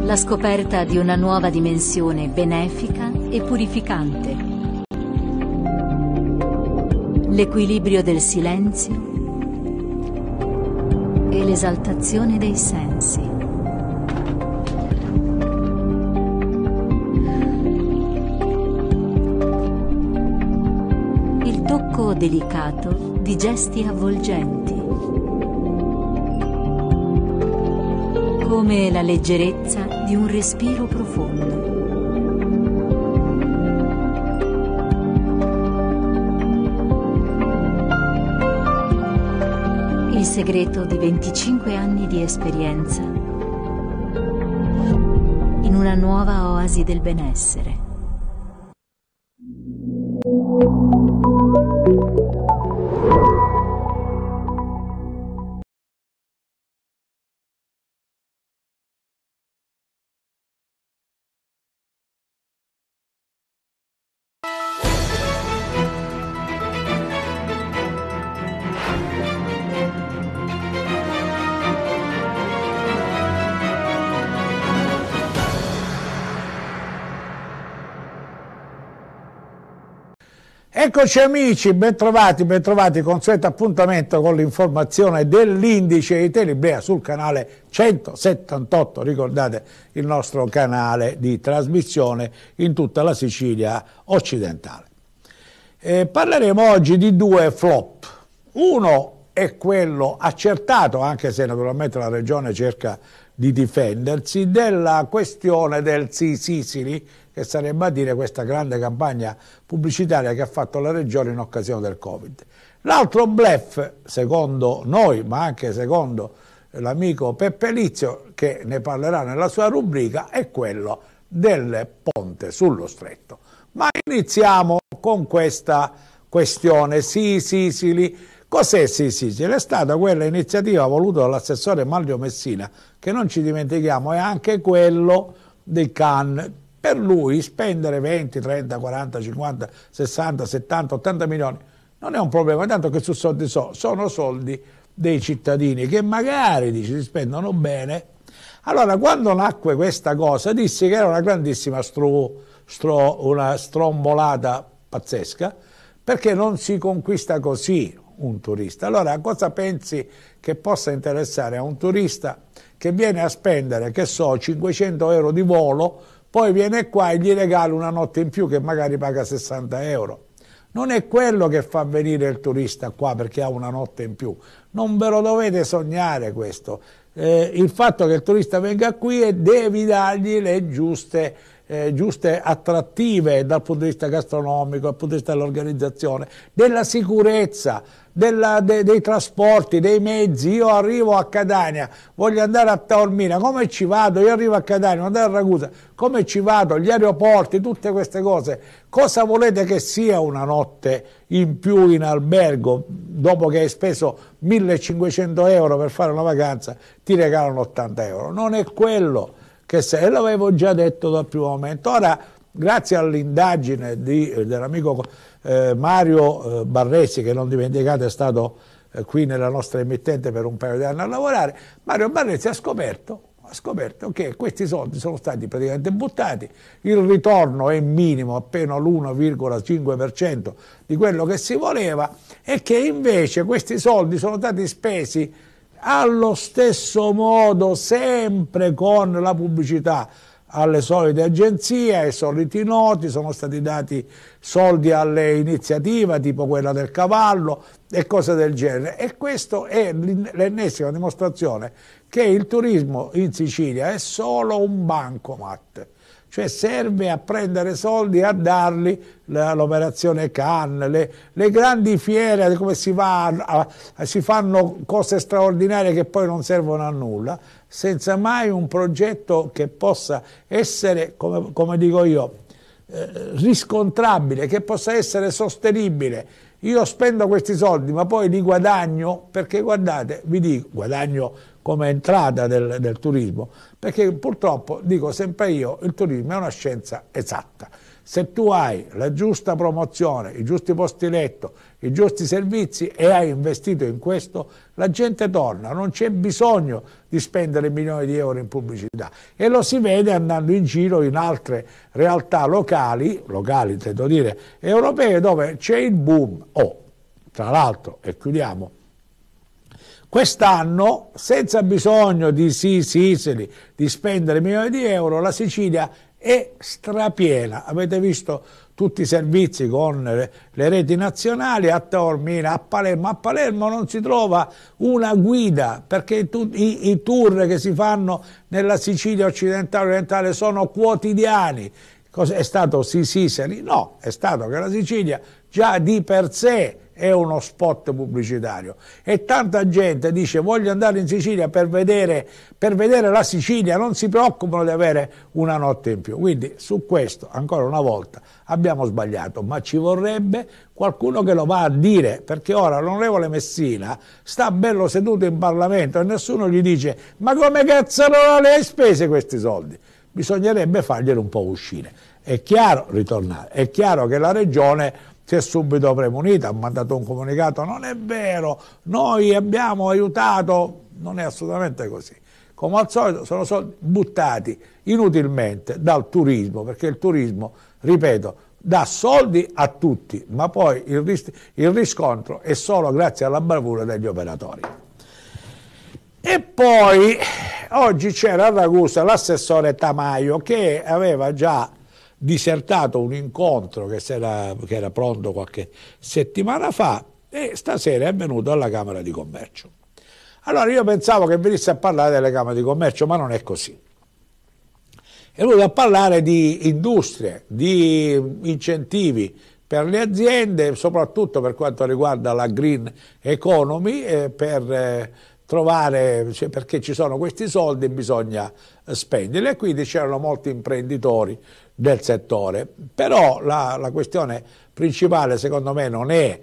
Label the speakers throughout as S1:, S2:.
S1: la scoperta di una nuova dimensione benefica e purificante. L'equilibrio del silenzio e l'esaltazione dei sensi. Il tocco delicato di gesti avvolgenti. Come la leggerezza di un respiro profondo. Il segreto di 25 anni di esperienza in una nuova oasi del benessere.
S2: Eccoci amici, bentrovati, consueto appuntamento con l'informazione dell'indice di Telebrea sul canale 178, ricordate il nostro canale di trasmissione in tutta la Sicilia occidentale. Parleremo oggi di due flop. Uno è quello accertato, anche se naturalmente la Regione cerca di difendersi, della questione del Sicily, che sarebbe a dire questa grande campagna pubblicitaria che ha fatto la Regione in occasione del Covid. L'altro bluff, secondo noi, ma anche secondo l'amico Peppe Lizio, che ne parlerà nella sua rubrica, è quello del ponte sullo Stretto. Ma iniziamo con questa questione Sicily. Cos'è Sicily? È stata quella iniziativa voluta dall'assessore Mario Messina, che non ci dimentichiamo è anche quello dei CAN. Per lui spendere 20, 30, 40, 50, 60, 70, 80 milioni non è un problema, tanto che sono soldi dei cittadini che magari si spendono bene. Allora, quando nacque questa cosa, dissi che era una grandissima una strombolata pazzesca, perché non si conquista così un turista. Allora, cosa pensi che possa interessare a un turista che viene a spendere, che so, 500 euro di volo, poi viene qua e gli regala una notte in più che magari paga 60 euro. Non è quello che fa venire il turista qua perché ha una notte in più. Non ve lo dovete sognare questo. Il fatto che il turista venga qui e devi dargli le giuste attrattive dal punto di vista gastronomico, dal punto di vista dell'organizzazione, della sicurezza, dei trasporti, dei mezzi. Io arrivo a Catania, voglio andare a Taormina, come ci vado? Io arrivo a Catania, voglio andare a Ragusa, come ci vado? Gli aeroporti, tutte queste cose. Cosa volete che sia una notte in più in albergo? Dopo che hai speso 1500 euro per fare una vacanza, ti regalano 80 euro. Non è quello che se l'avevo già detto dal primo momento. Ora, grazie all'indagine dell'amico Mario Barresi, che non dimenticate è stato qui nella nostra emittente per un paio di anni a lavorare, Mario Barresi ha scoperto che questi soldi sono stati praticamente buttati, il ritorno è minimo, appena l'1,5% di quello che si voleva, e che invece questi soldi sono stati spesi allo stesso modo, sempre con la pubblicità alle solite agenzie, ai soliti noti. Sono stati dati soldi alle iniziative tipo quella del cavallo e cose del genere, e questo è l'ennesima dimostrazione che il turismo in Sicilia è solo un bancomat, cioè serve a prendere soldi e a darli. L'operazione Cannes, le grandi fiere, come si fanno cose straordinarie che poi non servono a nulla, senza mai un progetto che possa essere, come dico io, riscontrabile, che possa essere sostenibile. Io spendo questi soldi ma poi li guadagno, perché guardate, vi dico, guadagno come entrata del turismo, perché purtroppo, dico sempre io, il turismo è una scienza esatta. Se tu hai la giusta promozione, i giusti posti letto, i giusti servizi e hai investito in questo, la gente torna, non c'è bisogno di spendere milioni di euro in pubblicità e lo si vede andando in giro in altre realtà locali intendo dire europee, dove c'è il boom. Tra l'altro, e chiudiamo, quest'anno, senza bisogno di Sisili, di spendere milioni di euro, la Sicilia è strapiena. Avete visto tutti i servizi con le reti nazionali a Taormina, a Palermo. A Palermo non si trova una guida, perché i tour che si fanno nella Sicilia occidentale e orientale sono quotidiani. È stato Sisili? No, è stato che la Sicilia già di per sé è uno spot pubblicitario e tanta gente dice voglio andare in Sicilia per vedere la Sicilia, non si preoccupano di avere una notte in più. Quindi su questo ancora una volta abbiamo sbagliato, ma ci vorrebbe qualcuno che lo va a dire, perché ora l'onorevole Messina sta bello seduto in Parlamento e nessuno gli dice ma come cazzarola le hai spese questi soldi? Bisognerebbe farglielo un po' uscire. È chiaro, ritornare, è chiaro che la Regione si è subito premunita, ha mandato un comunicato, non è vero, noi abbiamo aiutato, non è assolutamente così. Come al solito sono soldi buttati inutilmente dal turismo, perché il turismo, ripeto, dà soldi a tutti, ma poi il riscontro è solo grazie alla bravura degli operatori. E poi oggi c'era a Ragusa l'assessore Tamaio che aveva già disertato un incontro che era pronto qualche settimana fa e stasera è venuto alla Camera di Commercio. Allora io pensavo che venisse a parlare delle Camere di Commercio, ma non è così. È venuto a parlare di industrie, di incentivi per le aziende, soprattutto per quanto riguarda la green economy, per trovare, perché ci sono questi soldi e bisogna spenderli, e quindi c'erano molti imprenditori del settore. Però la questione principale secondo me non è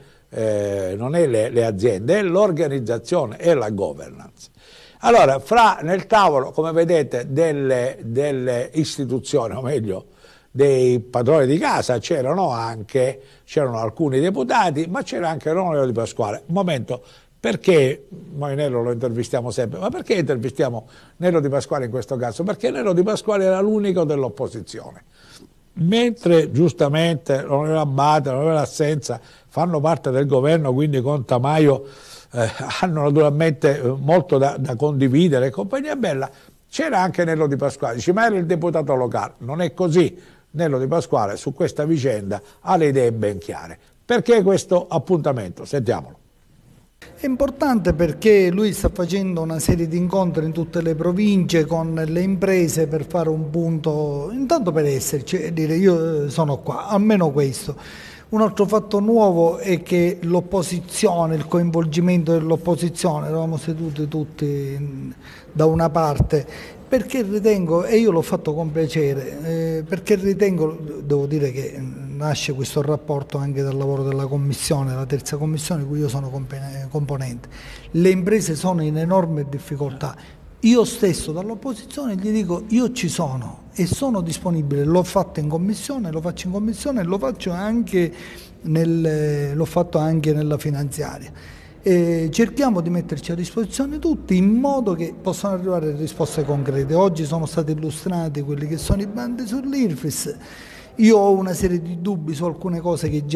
S2: le aziende, è l'organizzazione e la governance. Allora, nel tavolo, come vedete, delle istituzioni, o meglio dei padroni di casa, c'erano alcuni deputati, ma c'era anche l'onorevole Di Pasquale. Un momento, perché noi Nello lo intervistiamo sempre, ma perché intervistiamo Nello Di Pasquale in questo caso? Perché Nello Di Pasquale era l'unico dell'opposizione, mentre giustamente l'onorevole Abbate, l'onorevole Assenza fanno parte del governo, quindi con Tamaio hanno naturalmente molto da condividere e compagnia bella. C'era anche Nello Di Pasquale, dice ma era il deputato locale, non è così. Nello Di Pasquale su questa vicenda ha le idee ben chiare. Perché questo appuntamento? Sentiamolo.
S3: È importante perché lui sta facendo una serie di incontri in tutte le province con le imprese per fare un punto, intanto per esserci e dire io sono qua, almeno questo. Un altro fatto nuovo è che l'opposizione, il coinvolgimento dell'opposizione, eravamo seduti tutti da una parte, perché ritengo, e io l'ho fatto con piacere, perché ritengo, devo dire che nasce questo rapporto anche dal lavoro della commissione, la terza commissione di cui io sono componente, le imprese sono in enorme difficoltà. Io stesso dall'opposizione gli dico io ci sono e sono disponibile, l'ho fatto in commissione, lo faccio in commissione e lo faccio anche l'ho fatto anche nella finanziaria. Cerchiamo di metterci a disposizione tutti in modo che possano arrivare risposte concrete. Oggi sono stati illustrati quelli che sono i bandi sull'IRFIS, io ho una serie di dubbi su alcune cose che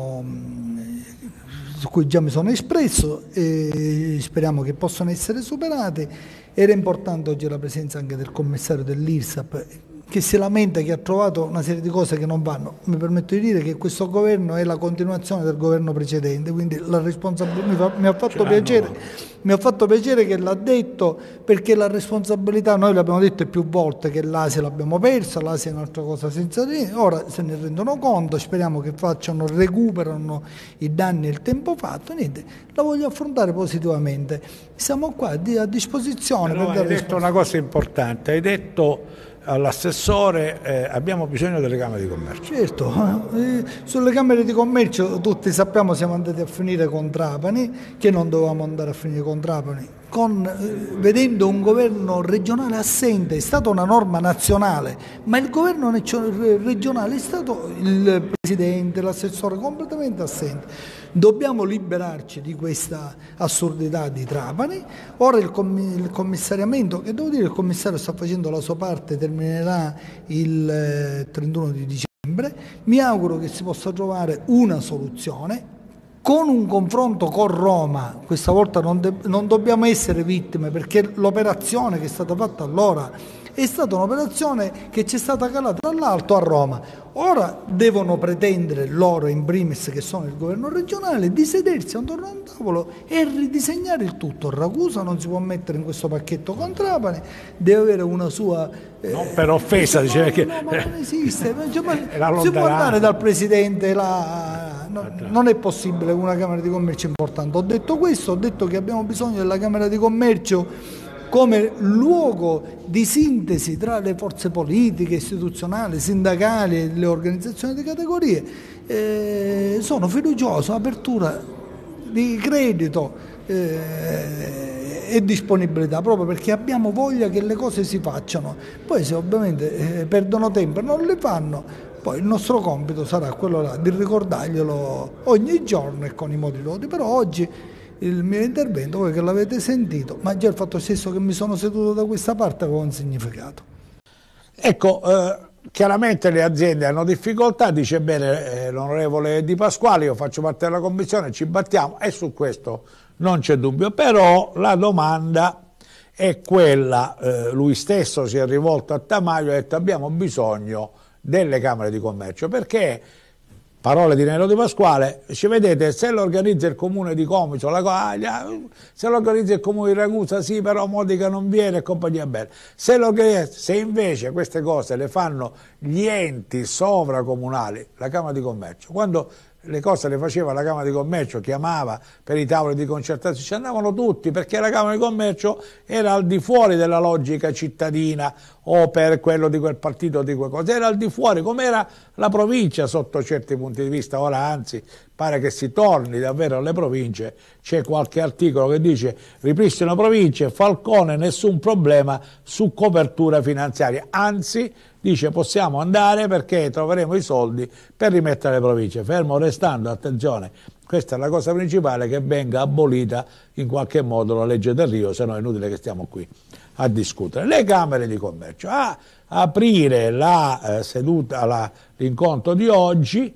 S3: su cui già mi sono espresso e speriamo che possano essere superate. Era importante oggi la presenza anche del commissario dell'IRSAP che si lamenta che ha trovato una serie di cose che non vanno. Mi permetto di dire che questo governo è la continuazione del governo precedente, quindi la responsabilità mi ha fatto piacere che l'ha detto, perché la responsabilità, noi l'abbiamo detto più volte che l'Asia l'abbiamo persa, l'Asia è un'altra cosa senza dire, ora se ne rendono conto, speriamo che recuperano i danni e il tempo fatto, niente, la voglio affrontare positivamente. Siamo qua a disposizione.
S2: Però hai detto una cosa importante, hai detto all'assessore, abbiamo bisogno delle Camere di Commercio.
S3: Certo, sulle Camere di Commercio tutti sappiamo siamo andati a finire con Trapani, che non dovevamo andare a finire con Trapani, vedendo un governo regionale assente. È stata una norma nazionale, ma il governo regionale è stato il presidente, l'assessore completamente assente. Dobbiamo liberarci di questa assurdità di Trapani. Ora il commissariamento, che devo dire il commissario sta facendo la sua parte, terminerà il 31 di dicembre. Mi auguro che si possa trovare una soluzione con un confronto con Roma. Questa volta non dobbiamo essere vittime, perché l'operazione che è stata fatta allora è stata un'operazione che ci è stata calata dall'alto a Roma. Ora devono pretendere loro in primis, che sono il governo regionale, di sedersi attorno a un tavolo e ridisegnare il tutto. Ragusa non si può mettere in questo pacchetto con Trapani, deve avere una sua...
S2: non per offesa, diceva che...
S3: No, ma non esiste. Si può andare dal presidente non è possibile una Camera di Commercio importante. Ho detto questo, ho detto che abbiamo bisogno della Camera di Commercio come luogo di sintesi tra le forze politiche, istituzionali, sindacali e le organizzazioni di categorie. Sono fiducioso, apertura di credito e disponibilità, proprio perché abbiamo voglia che le cose si facciano. Poi se ovviamente perdono tempo e non le fanno, poi il nostro compito sarà quello là, di ricordarglielo ogni giorno e con i modi lodi. Però oggi il mio intervento, voi che l'avete sentito, ma già il fatto stesso che mi sono seduto da questa parte aveva un significato.
S2: Ecco, chiaramente le aziende hanno difficoltà, dice bene l'onorevole Di Pasquale, io faccio parte della commissione, ci battiamo e su questo non c'è dubbio, però la domanda è quella, lui stesso si è rivolto a Tamaio e ha detto abbiamo bisogno delle Camere di Commercio, perché... Parole di Nero Di Pasquale, ci vedete, se lo organizza il comune di Comiso, se lo organizza il comune di Ragusa, sì, però Modica non viene e compagnia bella. Se invece queste cose le fanno gli enti sovracomunali, la Camera di Commercio, quando le cose le faceva la Camera di Commercio, chiamava per i tavoli di concertazione, ci andavano tutti, perché la Camera di Commercio era al di fuori della logica cittadina o per quello di quel partito o di quel cosa, era al di fuori, come era la provincia sotto certi punti di vista. Ora anzi pare che si torni davvero alle province, c'è qualche articolo che dice ripristino province, Falcone nessun problema su copertura finanziaria, anzi dice possiamo andare perché troveremo i soldi per rimettere le province, fermo restando, attenzione, questa è la cosa principale, che venga abolita in qualche modo la legge del Rio, se no è inutile che stiamo qui a discutere. Le Camere di Commercio, a aprire la seduta, l'incontro di oggi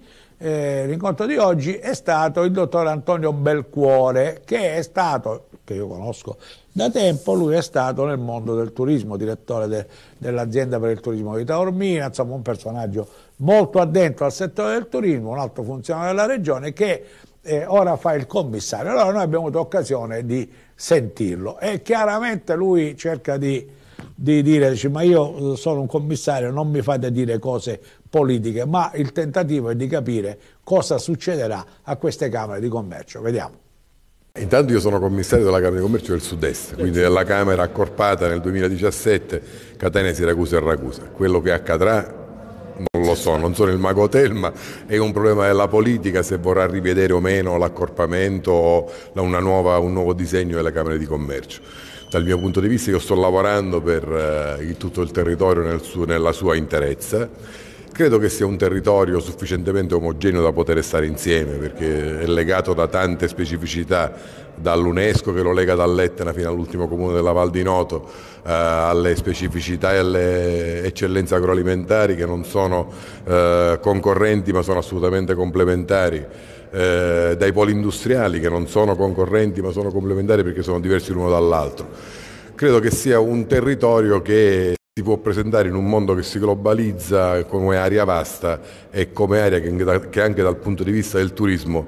S2: è stato il dottor Antonio Belcuore, che io conosco da tempo. Lui è stato nel mondo del turismo, direttore dell'azienda per il turismo di Taormina, insomma un personaggio molto addentro al settore del turismo, un alto funzionario della regione che ora fa il commissario. Allora noi abbiamo avuto occasione di sentirlo e chiaramente lui cerca di dire, dice, ma io sono un commissario, non mi fate dire cose politiche, ma il tentativo è di capire cosa succederà a queste Camere di Commercio. Vediamo.
S4: Intanto io sono commissario della Camera di Commercio del Sud-Est, quindi della Camera accorpata nel 2017, Catania, Siracusa e Ragusa. Quello che accadrà non lo so, non sono il mago Telma, è un problema della politica se vorrà rivedere o meno l'accorpamento o un nuovo disegno delle Camere di Commercio. Dal mio punto di vista io sto lavorando per tutto il territorio nella sua interezza. Credo che sia un territorio sufficientemente omogeneo da poter stare insieme, perché è legato da tante specificità, dall'UNESCO che lo lega dall'Etna fino all'ultimo comune della Val di Noto, alle specificità e alle eccellenze agroalimentari che non sono concorrenti ma sono assolutamente complementari, dai poli industriali che non sono concorrenti ma sono complementari perché sono diversi l'uno dall'altro. Credo che sia un territorio che si può presentare in un mondo che si globalizza come area vasta e come area che anche dal punto di vista del turismo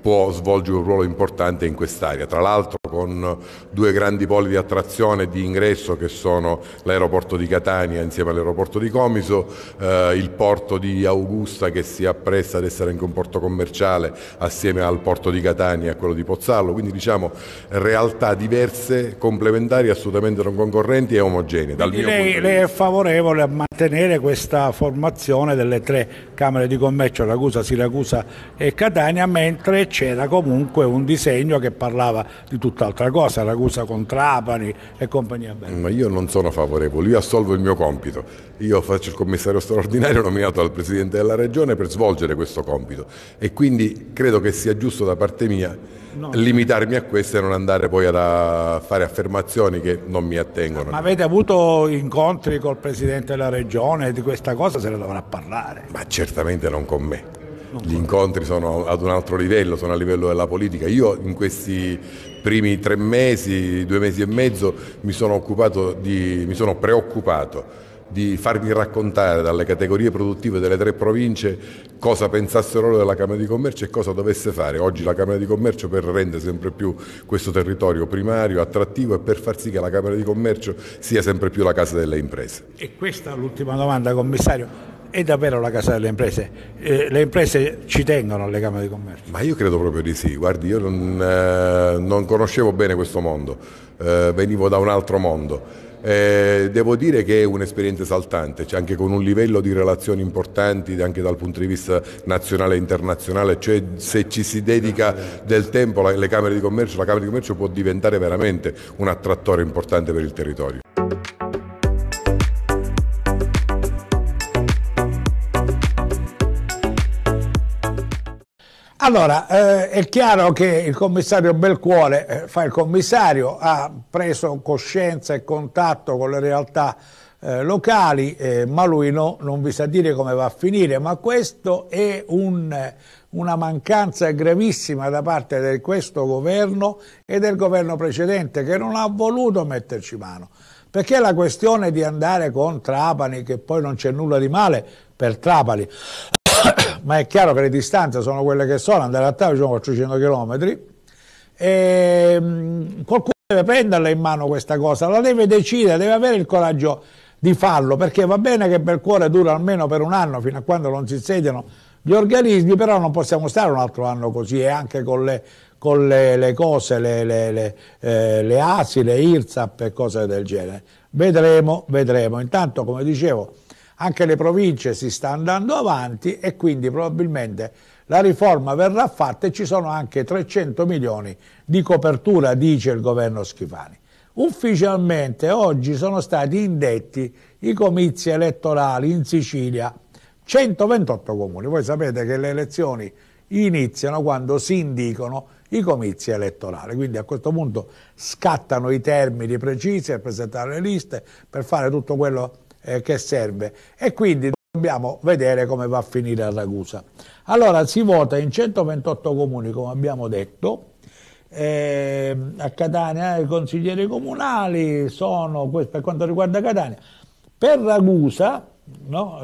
S4: può svolgere un ruolo importante in quest'area, tra l'altro con due grandi poli di attrazione e di ingresso che sono l'aeroporto di Catania insieme all'aeroporto di Comiso, il porto di Augusta che si appresta ad essere anche un porto commerciale assieme al porto di Catania e a quello di Pozzallo, quindi diciamo realtà diverse, complementari, assolutamente non concorrenti e omogenee.
S2: Lei è favorevole a mantenere questa formazione delle 3 Camere di Commercio, Ragusa, Siracusa e Catania, mentre c'era comunque un disegno che parlava di tutt'altra cosa, Ragusa con Trapani e compagnia bella.
S4: Ma io non sono favorevole, io assolvo il mio compito, io faccio il commissario straordinario nominato dal Presidente della Regione per svolgere questo compito e quindi credo che sia giusto da parte mia limitarmi a questo e non andare poi a fare affermazioni che non mi attengono.
S2: Ma avete avuto incontri col Presidente della Regione di questa cosa? Se ne dovrà parlare.
S4: Ma certamente non con me. Gli incontri sono ad un altro livello, sono a livello della politica. Io in questi primi 3 mesi, 2 mesi e mezzo mi sono preoccupato di farmi raccontare dalle categorie produttive delle 3 province cosa pensassero loro della Camera di Commercio e cosa dovesse fare oggi la Camera di Commercio per rendere sempre più questo territorio primario, attrattivo e per far sì che la Camera di Commercio sia sempre più la casa delle imprese.
S2: E questa è l'ultima domanda, commissario. È davvero la casa delle imprese? Le imprese ci tengono alle Camere di Commercio?
S4: Ma io credo proprio di sì. Guardi, io non conoscevo bene questo mondo, venivo da un altro mondo. Devo dire che è un'esperienza esaltante, cioè anche con un livello di relazioni importanti anche dal punto di vista nazionale e internazionale, cioè se ci si dedica del tempo la Camera di Commercio può diventare veramente un attrattore importante per il territorio.
S2: Allora, è chiaro che il commissario Belcuore fa il commissario, ha preso coscienza e contatto con le realtà locali, ma lui non vi sa dire come va a finire, ma questo è una mancanza gravissima da parte di questo governo e del governo precedente che non ha voluto metterci mano. Perché la questione di andare con Trapani, che poi non c'è nulla di male per Trapani, ma è chiaro che le distanze sono quelle che sono, andare a Trapani sono 400 km, e qualcuno deve prenderla in mano questa cosa, la deve decidere, deve avere il coraggio di farlo, perché va bene che Belcuore dura almeno per un anno, fino a quando non si insediano gli organismi, però non possiamo stare un altro anno così, e anche con le cose, le ASI, le IRSAP e cose del genere. Vedremo. Intanto, come dicevo, anche le province si sta andando avanti e quindi probabilmente la riforma verrà fatta e ci sono anche 300 milioni di copertura, dice il governo Schifani. Ufficialmente oggi sono stati indetti i comizi elettorali in Sicilia, 128 comuni. Voi sapete che le elezioni iniziano quando si indicano i comizi elettorali, quindi a questo punto scattano i termini precisi per presentare le liste, per fare tutto quello che serve, e quindi dobbiamo vedere come va a finire a Ragusa. Allora si vota in 128 comuni, come abbiamo detto, a Catania i consiglieri comunali sono, questo per quanto riguarda Catania. Per Ragusa, no?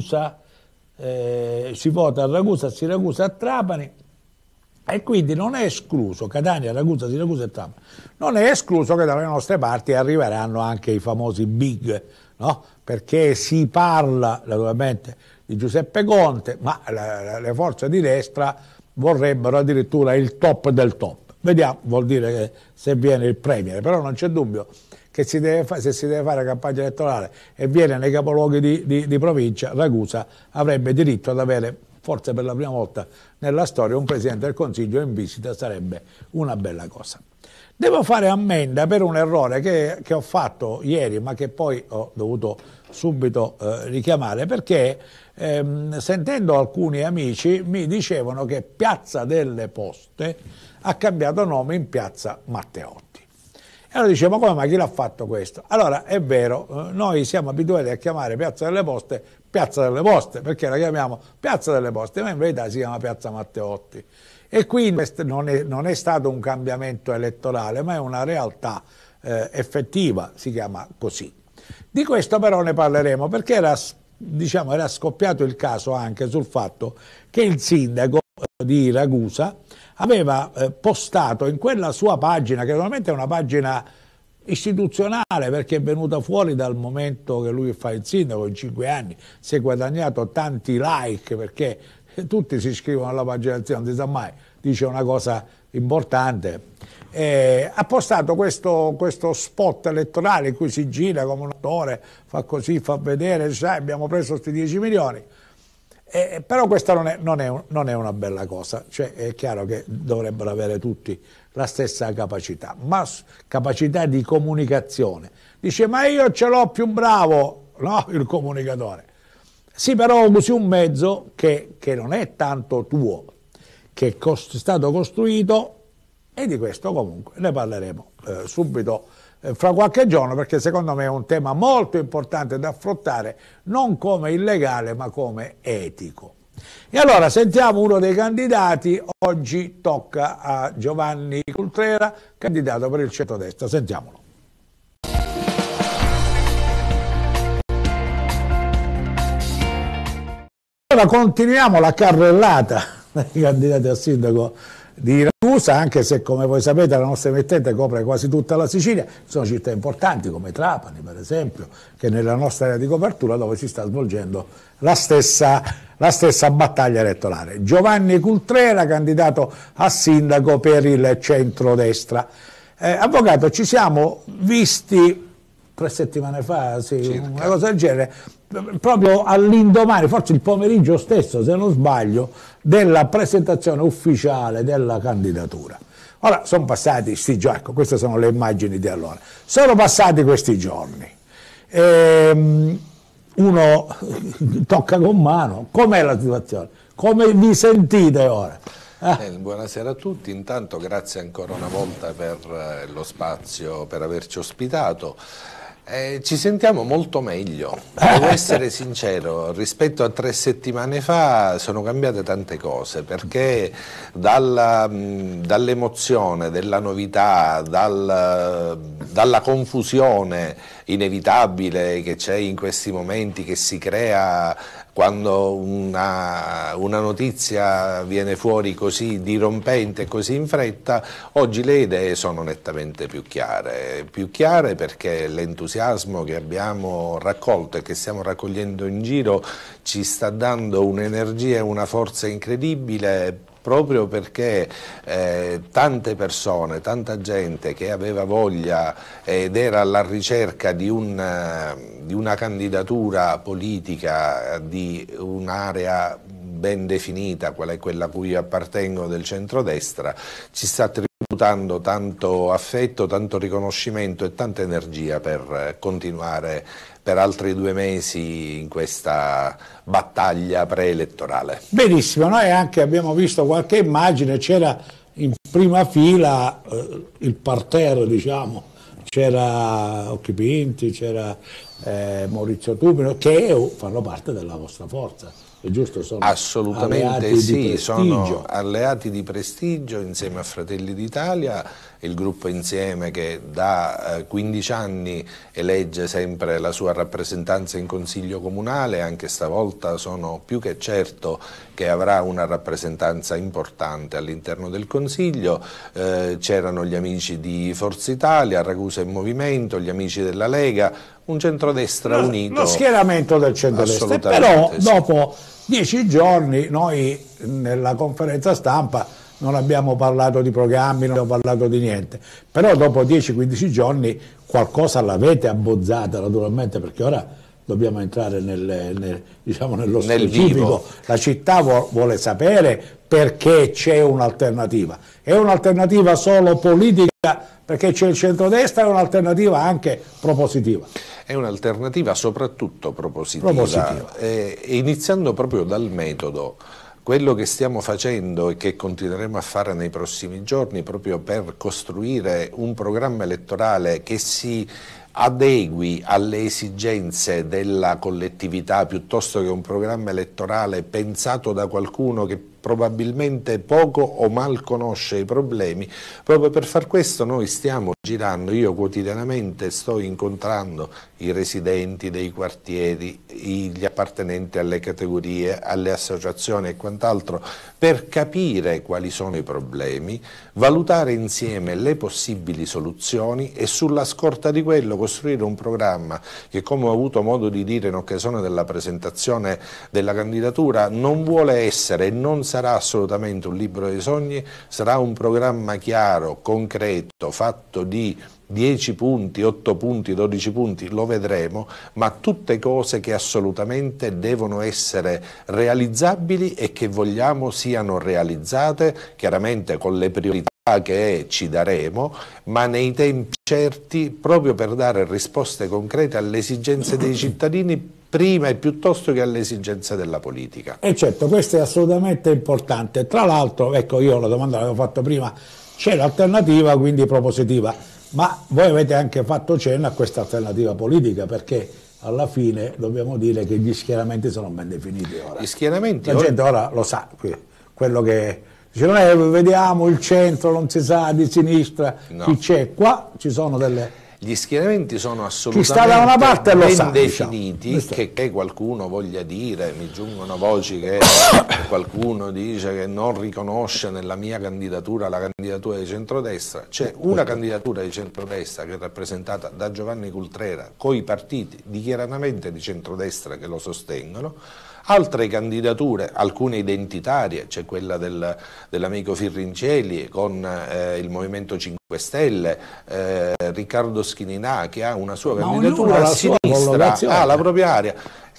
S2: Si vota a Ragusa, a Siracusa, a Trapani, e quindi non è escluso, Catania, Ragusa, Siracusa e Trapani, non è escluso che dalle nostre parti arriveranno anche i famosi big, no? Perché si parla naturalmente di Giuseppe Conte, ma le forze di destra vorrebbero addirittura il top del top. Vediamo, vuol dire che se viene il premier, però non c'è dubbio che se si deve fare campagna elettorale e viene nei capoluoghi di provincia, Ragusa avrebbe diritto ad avere, forse per la prima volta nella storia, un Presidente del Consiglio in visita, sarebbe una bella cosa. Devo fare ammenda per un errore che ho fatto ieri, ma che poi ho dovuto subito richiamare, perché sentendo alcuni amici mi dicevano che Piazza delle Poste ha cambiato nome in Piazza Matteotti. E allora dicevo, ma come, ma chi l'ha fatto questo? Allora è vero, noi siamo abituati a chiamare Piazza delle Poste perché la chiamiamo Piazza delle Poste, ma in verità si chiama Piazza Matteotti. E quindi non è stato un cambiamento elettorale, ma è una realtà effettiva, si chiama così. Di questo però ne parleremo, perché era scoppiato il caso anche sul fatto che il sindaco di Ragusa aveva postato in quella sua pagina, che normalmente è una pagina istituzionale perché è venuta fuori dal momento che lui fa il sindaco, in 5 anni si è guadagnato tanti like perché tutti si iscrivono alla pagina del sindaco, non si sa mai, dice una cosa importante. Ha postato questo spot elettorale in cui si gira come un attore, fa così, fa vedere, sai, abbiamo preso questi 10 milioni. Però questa non è una bella cosa, cioè è chiaro che dovrebbero avere tutti la stessa capacità, ma capacità di comunicazione. Dice, ma io ce l'ho più bravo, no, il comunicatore. Sì, però usi un mezzo che non è tanto tuo, che è stato costruito, e di questo comunque ne parleremo subito fra qualche giorno, perché secondo me è un tema molto importante da affrontare, non come illegale ma come etico. E allora sentiamo uno dei candidati. Oggi tocca a Giovanni Cultrera, candidato per il centrodestra. Sentiamolo. Allora continuiamo la carrellata dei candidati a sindaco di Ragusa, anche se, come voi sapete, la nostra emittente copre quasi tutta la Sicilia. Ci sono città importanti come Trapani, per esempio, che nella nostra area di copertura, dove si sta svolgendo la stessa battaglia elettorale. Giovanni Cultrera, candidato a sindaco per il centrodestra. Avvocato, ci siamo visti 3 settimane fa, sì, una cosa del genere, proprio all'indomani, forse il pomeriggio stesso, se non sbaglio, della presentazione ufficiale della candidatura. Ora, sono passati questi giorni, ecco, queste sono le immagini di allora, sono passati questi giorni, uno tocca con mano, com'è la situazione? Come vi sentite ora?
S5: Buonasera a tutti, intanto grazie ancora una volta per lo spazio, per averci ospitato. Ci sentiamo molto meglio, devo essere sincero, rispetto a 3 settimane fa sono cambiate tante cose, perché dall'emozione, dalla novità, dalla confusione inevitabile che c'è in questi momenti, che si crea quando una notizia viene fuori così dirompente e così in fretta, oggi le idee sono nettamente più chiare perché l'entusiasmo che abbiamo raccolto e che stiamo raccogliendo in giro ci sta dando un'energia e una forza incredibile, proprio perché tante persone, tanta gente che aveva voglia ed era alla ricerca di una candidatura politica, di un'area ben definita, qual è quella a cui io appartengo, del centrodestra, ci sta tributando tanto affetto, tanto riconoscimento e tanta energia per continuare per altri 2 mesi in questa battaglia preelettorale.
S2: Benissimo, noi anche abbiamo visto qualche immagine, c'era in prima fila il parterre, diciamo, c'era Occhi Pinti, c'era Maurizio Tupino, che fanno parte della vostra forza. È giusto? Sono
S5: assolutamente sì, sono alleati di prestigio insieme a Fratelli d'Italia, il gruppo Insieme che da 15 anni elegge sempre la sua rappresentanza in Consiglio Comunale. Anche stavolta sono più che certo che avrà una rappresentanza importante all'interno del Consiglio. C'erano gli amici di Forza Italia, Ragusa in Movimento, gli amici della Lega, un centrodestra unito.
S2: Lo schieramento del centrodestra, però dopo 10 giorni noi nella conferenza stampa non abbiamo parlato di programmi, non abbiamo parlato di niente, però dopo 10-15 giorni qualcosa l'avete abbozzata naturalmente, perché ora dobbiamo entrare diciamo, nello specifico. La città vuole sapere perché c'è un'alternativa. È un'alternativa solo politica perché c'è il centrodestra, è un'alternativa anche propositiva.
S5: È un'alternativa soprattutto propositiva. Iniziando proprio dal metodo. Quello che stiamo facendo e che continueremo a fare nei prossimi giorni proprio per costruire un programma elettorale che si adegui alle esigenze della collettività piuttosto che un programma elettorale pensato da qualcuno che probabilmente poco o mal conosce i problemi. Proprio per far questo noi stiamo girando, io quotidianamente sto incontrando i residenti dei quartieri, gli appartenenti alle categorie, alle associazioni e quant'altro, per capire quali sono i problemi, valutare insieme le possibili soluzioni e sulla scorta di quello costruire un programma che, come ho avuto modo di dire in occasione della presentazione della candidatura, non vuole essere e non sarà assolutamente un libro dei sogni, sarà un programma chiaro, concreto, fatto di 10 punti, 8 punti, 12 punti, lo vedremo, ma tutte cose che assolutamente devono essere realizzabili e che vogliamo siano realizzate, chiaramente con le priorità che ci daremo, ma nei tempi certi, proprio per dare risposte concrete alle esigenze dei cittadini prima e piuttosto che alle esigenze della politica.
S2: E certo, questo è assolutamente importante. Tra l'altro, ecco, io la domanda l'avevo fatta prima, c'è l'alternativa quindi propositiva, ma voi avete anche fatto cenno a questa alternativa politica, perché alla fine dobbiamo dire che gli schieramenti sono ben definiti ora.
S5: Gli schieramenti
S2: la gente ora lo sa, quello che dice, vediamo il centro, non si sa di sinistra, no. Chi c'è qua, ci sono delle...
S5: Gli schieramenti sono assolutamente
S2: sta da una parte
S5: ben
S2: sa,
S5: definiti,
S2: diciamo.
S5: che qualcuno voglia dire, mi giungono voci che qualcuno dice che non riconosce nella mia candidatura la candidatura di centrodestra. C'è una candidatura di centrodestra che è rappresentata da Giovanni Cultrera con i partiti dichiaratamente di centrodestra che lo sostengono, altre candidature, alcune identitarie, c'è quella dell'amico Firrincelli con il Movimento 5 Stelle, Riccardo Schininà che ha una sua candidatura a sinistra, ha la propria area,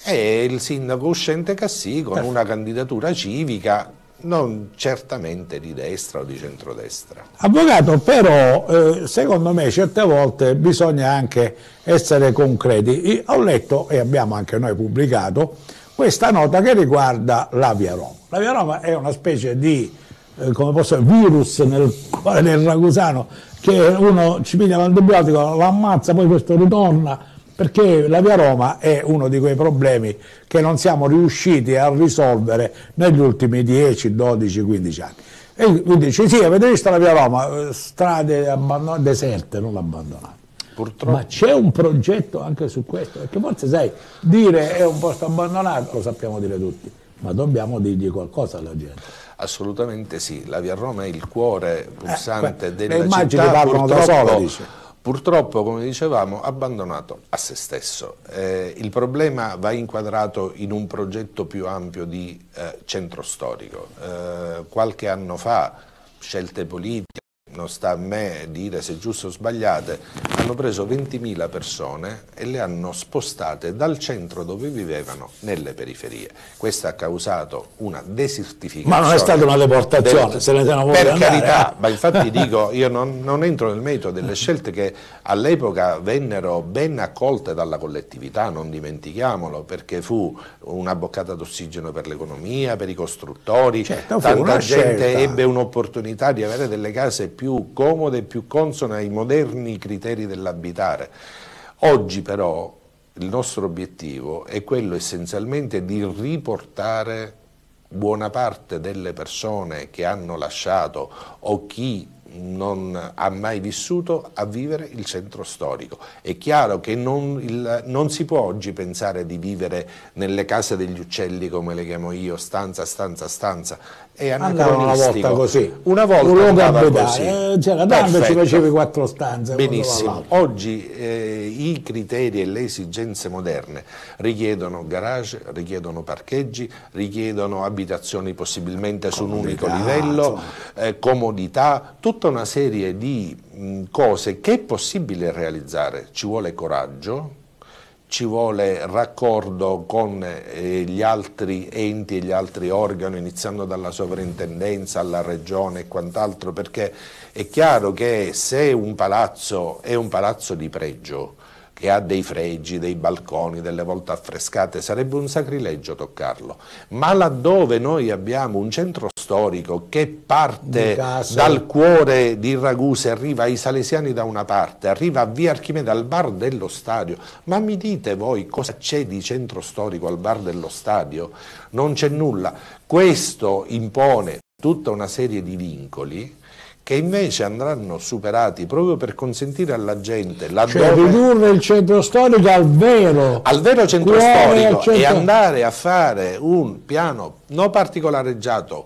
S5: e il sindaco uscente Cassì con una candidatura civica non certamente di destra o di centrodestra.
S2: Avvocato, però secondo me certe volte bisogna anche essere concreti. Ho letto, e abbiamo anche noi pubblicato, questa nota che riguarda la Via Roma. La Via Roma è una specie di come posso dire, virus nel ragusano, che uno ci piglia l'antibiotico, l'ammazza, poi questo ritorna, perché la Via Roma è uno di quei problemi che non siamo riusciti a risolvere negli ultimi 10, 12, 15 anni. E quindi dice, sì, avete visto la Via Roma, strade deserte, non abbandonate. Purtroppo. Ma c'è un progetto anche su questo, perché forse sai, dire è un posto abbandonato, lo sappiamo dire tutti, ma dobbiamo dirgli qualcosa alla gente.
S5: Assolutamente sì, la Via Roma è il cuore pulsante della
S2: immagini
S5: città,
S2: parlano da solo, dice.
S5: Purtroppo, come dicevamo, abbandonato a se stesso. Il problema va inquadrato in un progetto più ampio di centro storico. Qualche anno fa, scelte politiche, non sta a me dire se giusto o sbagliate, hanno preso 20.000 persone e le hanno spostate dal centro dove vivevano nelle periferie. Questo ha causato una desertificazione.
S2: Ma non è stata una deportazione, se ne sono voluti
S5: per
S2: andare,
S5: carità, ma infatti dico, io non entro nel merito delle scelte che all'epoca vennero ben accolte dalla collettività, non dimentichiamolo, perché fu una boccata d'ossigeno per l'economia, per i costruttori,
S2: certo,
S5: tanta gente
S2: scelta.
S5: Ebbe un'opportunità di avere delle case più comode e più consone ai moderni criteri dell'abitare. Oggi però il nostro obiettivo è quello essenzialmente di riportare buona parte delle persone che hanno lasciato o chi non ha mai vissuto a vivere il centro storico. È chiaro che non si può oggi pensare di vivere nelle case degli uccelli, come le chiamo io, stanza, stanza, stanza. È anacronistico.
S2: Una volta così.
S5: Una volta andava così.
S2: C'era tanto, ci facevi 4 stanze.
S5: Benissimo. Oggi i criteri e le esigenze moderne richiedono garage, richiedono parcheggi, richiedono abitazioni possibilmente su un unico livello, comodità, tutta una serie di cose che è possibile realizzare. Ci vuole coraggio, ci vuole raccordo con gli altri enti e gli altri organi, iniziando dalla sovrintendenza alla regione e quant'altro, perché è chiaro che se un palazzo è un palazzo di pregio, che ha dei fregi, dei balconi, delle volte affrescate, sarebbe un sacrilegio toccarlo, ma laddove noi abbiamo un centro storico che parte dal cuore di Ragusa e arriva ai Salesiani da una parte, arriva a via Archimede al bar dello stadio, ma mi dite voi cosa c'è di centro storico al bar dello stadio? Non c'è nulla. Questo impone tutta una serie di vincoli che invece andranno superati proprio per consentire alla gente
S2: cioè ridurre il centro storico al vero
S5: centro storico e andare a fare un piano non particolareggiato,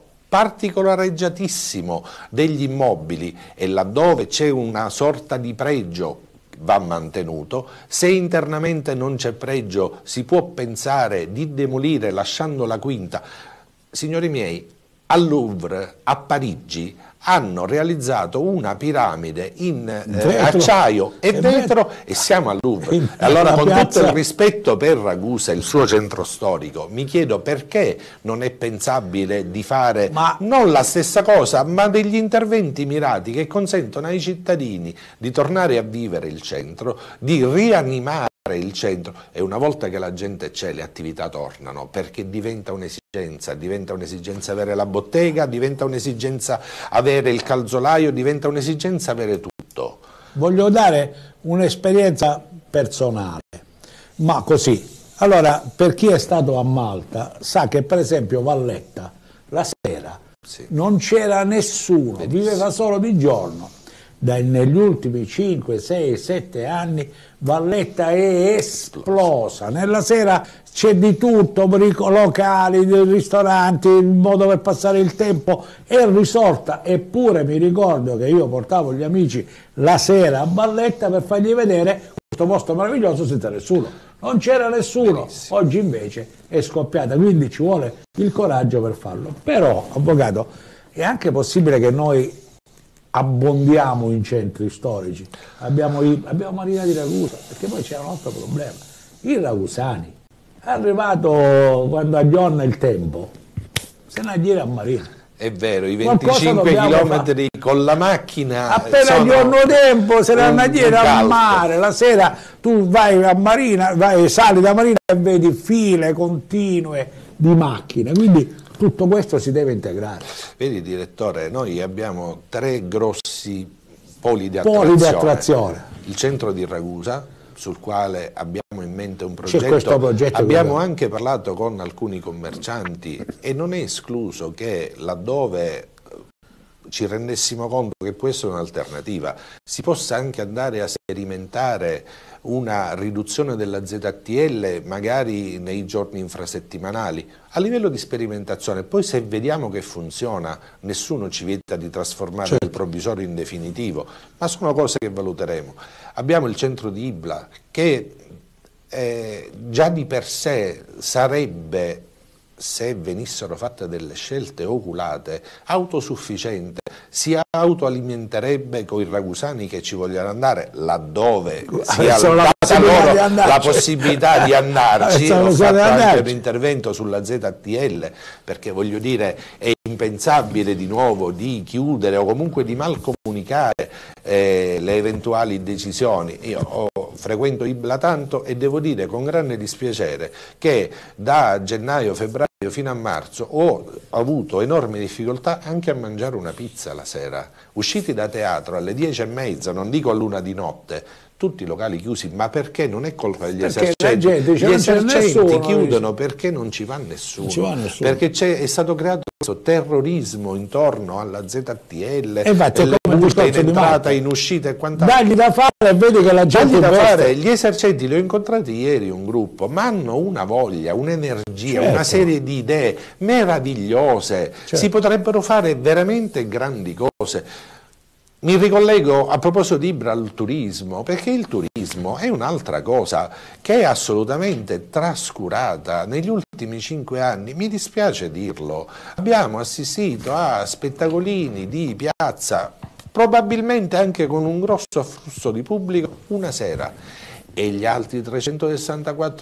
S5: particolareggiatissimo degli immobili, e laddove c'è una sorta di pregio va mantenuto. Se internamente non c'è pregio si può pensare di demolire lasciando la quinta. Signori miei, al Louvre, a Parigi, hanno realizzato una piramide in acciaio e vetro e siamo al Louvre. Allora, con tutto il rispetto per Ragusa e il suo centro storico, mi chiedo perché non è pensabile di fare non la stessa cosa, ma degli interventi mirati che consentono ai cittadini di tornare a vivere il centro, di rianimare il centro, e una volta che la gente c'è le attività tornano, perché diventa un'esigenza avere la bottega, diventa un'esigenza avere il calzolaio, diventa un'esigenza avere tutto.
S2: Voglio dare un'esperienza personale, ma così. Allora, per chi è stato a Malta sa che per esempio Valletta la sera non c'era nessuno, viveva solo di giorno. Negli ultimi 5, 6, 7 anni Valletta è esplosa. Nella sera c'è di tutto, locali, ristoranti, il modo per passare il tempo è risorta. Eppure mi ricordo che io portavo gli amici la sera a Valletta per fargli vedere questo posto meraviglioso senza nessuno. Non c'era nessuno. Benissimo. Oggi invece è scoppiata, quindi ci vuole il coraggio per farlo. Però, avvocato, è anche possibile che noi abbondiamo in centri storici, abbiamo Marina di Ragusa, perché poi c'è un altro problema, i ragusani, è arrivato quando aggiorna il tempo, se ne gira a Marina.
S5: È vero, i 25 chilometri con la macchina
S2: appena aggiorno tempo se ne vanno a dire al mare, la sera tu vai a Marina, sali da Marina e vedi file continue di macchine, quindi tutto questo si deve integrare.
S5: Vedi direttore, noi abbiamo 3 grossi poli di attrazione. Il centro di Ragusa, sul quale abbiamo in mente un progetto, abbiamo anche parlato con alcuni commercianti e non è escluso che laddove ci rendessimo conto che può essere un'alternativa, si possa anche andare a sperimentare una riduzione della ZTL magari nei giorni infrasettimanali, a livello di sperimentazione. Poi se vediamo che funziona, nessuno ci vieta di trasformare il provvisorio in definitivo, ma sono cose che valuteremo. Abbiamo il centro di Ibla che già di per sé sarebbe, se venissero fatte delle scelte oculate, autosufficiente, si autoalimenterebbe con i ragusani che ci vogliono andare, laddove sia data loro la possibilità di andarci. Ho fatto anche un intervento sulla ZTL, perché voglio dire è impensabile di nuovo di chiudere o comunque di mal comunicare le eventuali decisioni. Io frequento Ibla tanto e devo dire con grande dispiacere che da gennaio-febbraio fino a marzo ho avuto enormi difficoltà anche a mangiare una pizza la sera. Usciti da teatro alle 10:30, non dico all'1 di notte, tutti i locali chiusi, ma perché non è colpa degli esercenti? Gli esercenti chiudono perché non ci va nessuno, perché è stato creato questo terrorismo intorno alla ZTL, e le multe in entrata, in uscita e quant'altro.
S2: Dagli da fare e vedi che la gente
S5: gli esercenti li ho incontrati ieri, un gruppo, ma hanno una voglia, un'energia, una serie di idee meravigliose, si potrebbero fare veramente grandi cose. Mi ricollego a proposito di Ibra al turismo, perché il turismo è un'altra cosa che è assolutamente trascurata. Negli ultimi 5 anni, mi dispiace dirlo, abbiamo assistito a spettacolini di piazza, probabilmente anche con un grosso afflusso di pubblico una sera, e gli altri 364 giorni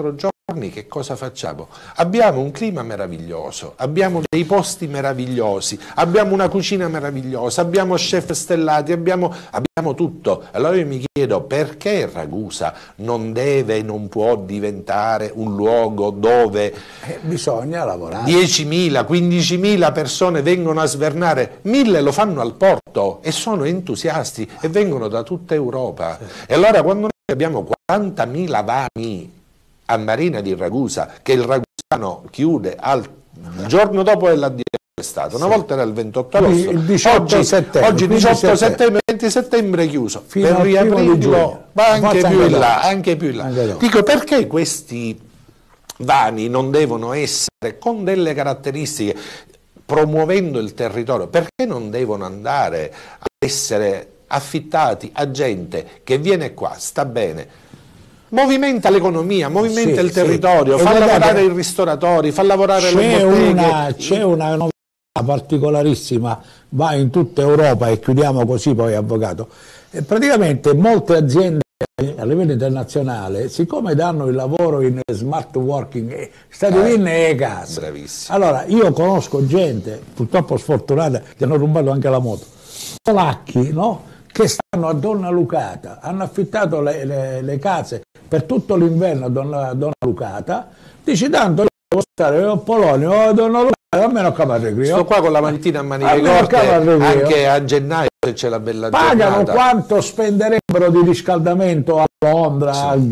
S5: giorni che cosa facciamo? Abbiamo un clima meraviglioso, abbiamo dei posti meravigliosi, abbiamo una cucina meravigliosa, abbiamo chef stellati, abbiamo tutto. Allora io mi chiedo perché Ragusa non deve e non può diventare un luogo dove
S2: bisogna lavorare.
S5: 10.000, 15.000 persone vengono a svernare, 1.000 lo fanno al porto e sono entusiasti e vengono da tutta Europa. E allora quando noi abbiamo 40.000 vani a Marina di Ragusa, che il ragusano chiude il giorno dopo dell'addio dell'estate, una volta era il 28 agosto,
S2: il 18 settembre,
S5: oggi 18 settembre, 20 settembre è chiuso,
S2: fino
S5: per riaprirlo, ma anche più in là,
S2: anche
S5: là. Dico, perché questi vani non devono essere con delle caratteristiche, promuovendo il territorio, perché non devono andare a essere affittati a gente che viene qua, sta bene, movimenta l'economia, movimenta il territorio, fa lavorare i ristoratori, fa lavorare le botteghe.
S2: C'è una novità particolarissima, va in tutta Europa, e chiudiamo così poi, avvocato. Praticamente molte aziende a livello internazionale, siccome danno il lavoro in smart working, sta diventando le case.
S5: Bravissimo.
S2: Allora, io conosco gente, purtroppo sfortunata, che hanno rubato anche la moto, polacchi, no? Che stanno a Donna Lucata, hanno affittato le case per tutto l'inverno a Donna Lucata, dici tanto io devo stare a Polonia o a Donna Lucata, almeno a Camarregrio.
S5: Sto qua con la mantina a maniche corte, anche a gennaio se c'è la bella
S2: pagano
S5: giornata.
S2: Quanto spenderebbero di riscaldamento a Londra,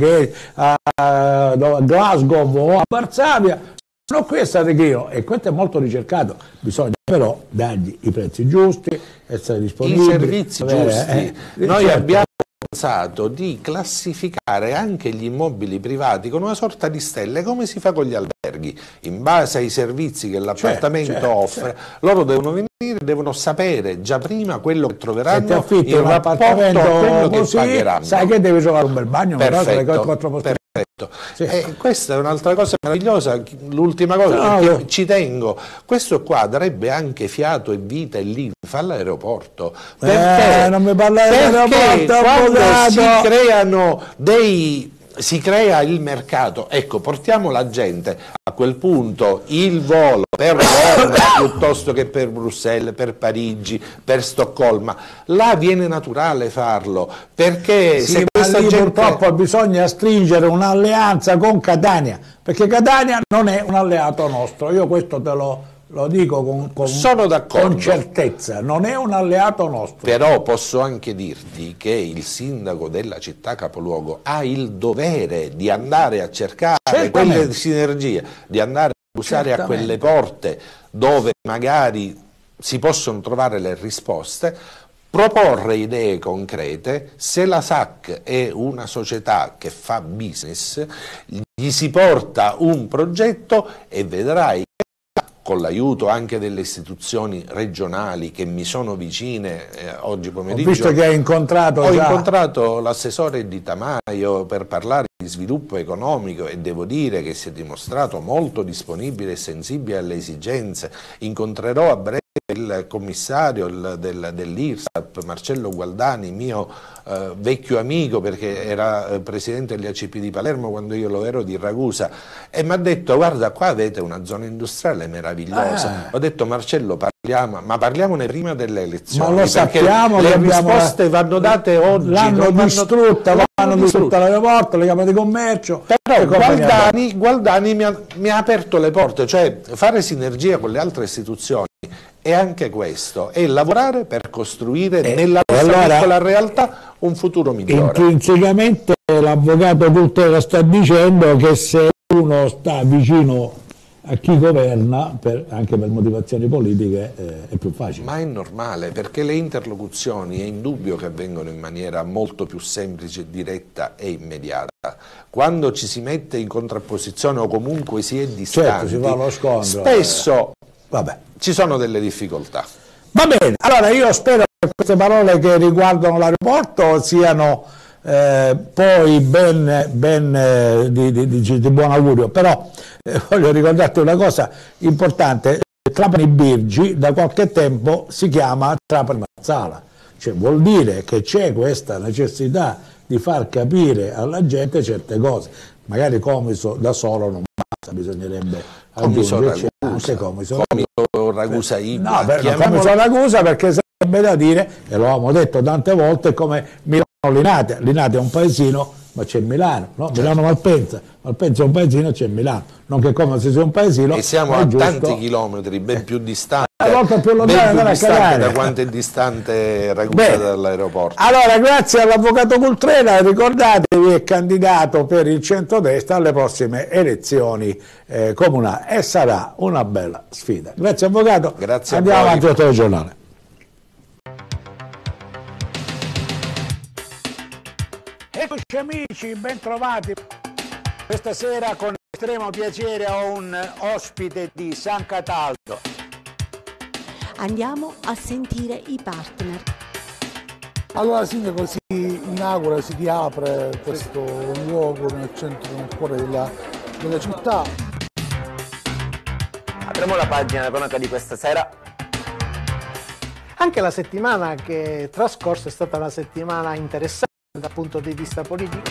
S2: a Glasgow o a Varsavia. No, qui è Camarregrio, e questo è molto ricercato, bisogna però dargli i prezzi giusti, essere disponibili.
S5: I servizi giusti. Noi abbiamo pensato di classificare anche gli immobili privati con una sorta di stelle, come si fa con gli alberghi, in base ai servizi che l'appartamento offre. Loro devono venire, devono sapere già prima quello che troveranno in
S2: un appartamento
S5: a quello
S2: così,
S5: che pagheranno.
S2: Sai che devi trovare un bel bagno,
S5: Perfetto. Sì. Questa è un'altra cosa meravigliosa, l'ultima cosa, perché ci tengo, questo qua darebbe anche fiato e vita e linfa all'aeroporto, perché,
S2: non mi parlare dell'aeroporto,
S5: quando si crea il mercato, ecco, portiamo la gente, a quel punto il volo per Roma piuttosto che per Bruxelles, per Parigi, per Stoccolma, là viene naturale farlo, perché se questa gente...
S2: purtroppo bisogna stringere un'alleanza con Catania, perché Catania non è un alleato nostro, io questo te lo dico con certezza, non è un alleato nostro.
S5: Però posso anche dirti che il sindaco della città capoluogo ha il dovere di andare a cercare quelle sinergie, di andare a usare a quelle porte dove magari si possono trovare le risposte, proporre idee concrete. Se la SAC è una società che fa business, gli si porta un progetto e vedrai, con l'aiuto anche delle istituzioni regionali che mi sono vicine, oggi pomeriggio
S2: ho visto che hai incontrato
S5: incontrato l'assessore di Tamaio per parlare di sviluppo economico, e devo dire che si è dimostrato molto disponibile e sensibile alle esigenze. Incontrerò a breve il commissario dell'IRSAP, Marcello Gualdani, mio vecchio amico, perché era presidente dell'ACP di Palermo quando io lo ero di Ragusa, e mi ha detto: guarda, qua avete una zona industriale meravigliosa. Ho detto: Marcello, parliamone prima delle elezioni,
S2: ma lo sappiamo,
S5: le risposte vanno date oggi.
S2: L'hanno distrutta l'aeroporto, le camere di commercio.
S5: Però Gualdani mi ha aperto le porte, cioè fare sinergia con le altre istituzioni. E anche questo è lavorare per costruire nella nostra piccola realtà un futuro migliore.
S2: Intrinsecamente l'avvocato Cultera sta dicendo che se uno sta vicino a chi governa, anche per motivazioni politiche, è più facile.
S5: Ma è normale, perché le interlocuzioni è indubbio che avvengono in maniera molto più semplice, diretta e immediata. Quando ci si mette in contrapposizione o comunque si è distanti,
S2: si fa lo scontro,
S5: spesso ci sono delle difficoltà.
S2: Va bene, allora io spero che queste parole che riguardano l'aeroporto siano poi di buon augurio, però voglio ricordarti una cosa importante: Trapani Birgi da qualche tempo si chiama Trapani Marsala, cioè vuol dire che c'è questa necessità di far capire alla gente certe cose. magari Comiso da solo non basta, bisognerebbe
S5: Comiso
S2: aggiungerci
S5: Ragusa,
S2: anche Comiso
S5: Ragusa Ibla.
S2: No, Comiso Ragusa, perché sarebbe da dire, e lo abbiamo detto tante volte, come Milano Linate. Linate è un paesino, ma c'è Milano, no? Milano Malpensa è un paesino, c'è Milano, non che come se sia un paesino.
S5: E siamo a tanti chilometri, ben più distante,
S2: a volte più lontano
S5: da quanto è distante Ragusa dall'aeroporto.
S2: Allora, grazie all'avvocato Cultrela, ricordatevi, è candidato per il centrodestra alle prossime elezioni comunali e sarà una bella sfida. Grazie avvocato,
S5: grazie,
S2: andiamo avanti al telegiornale. Eccoci amici, ben trovati. Questa sera con estremo piacere ho un ospite di San Cataldo.
S6: Andiamo a sentire i partner.
S7: Allora Sindaco, si inaugura, si riapre questo luogo nel centro, nel cuore della città.
S8: Apriamo la pagina della cronaca di questa sera.
S9: Anche la settimana che è trascorsa è stata una settimana interessante dal punto di vista politico.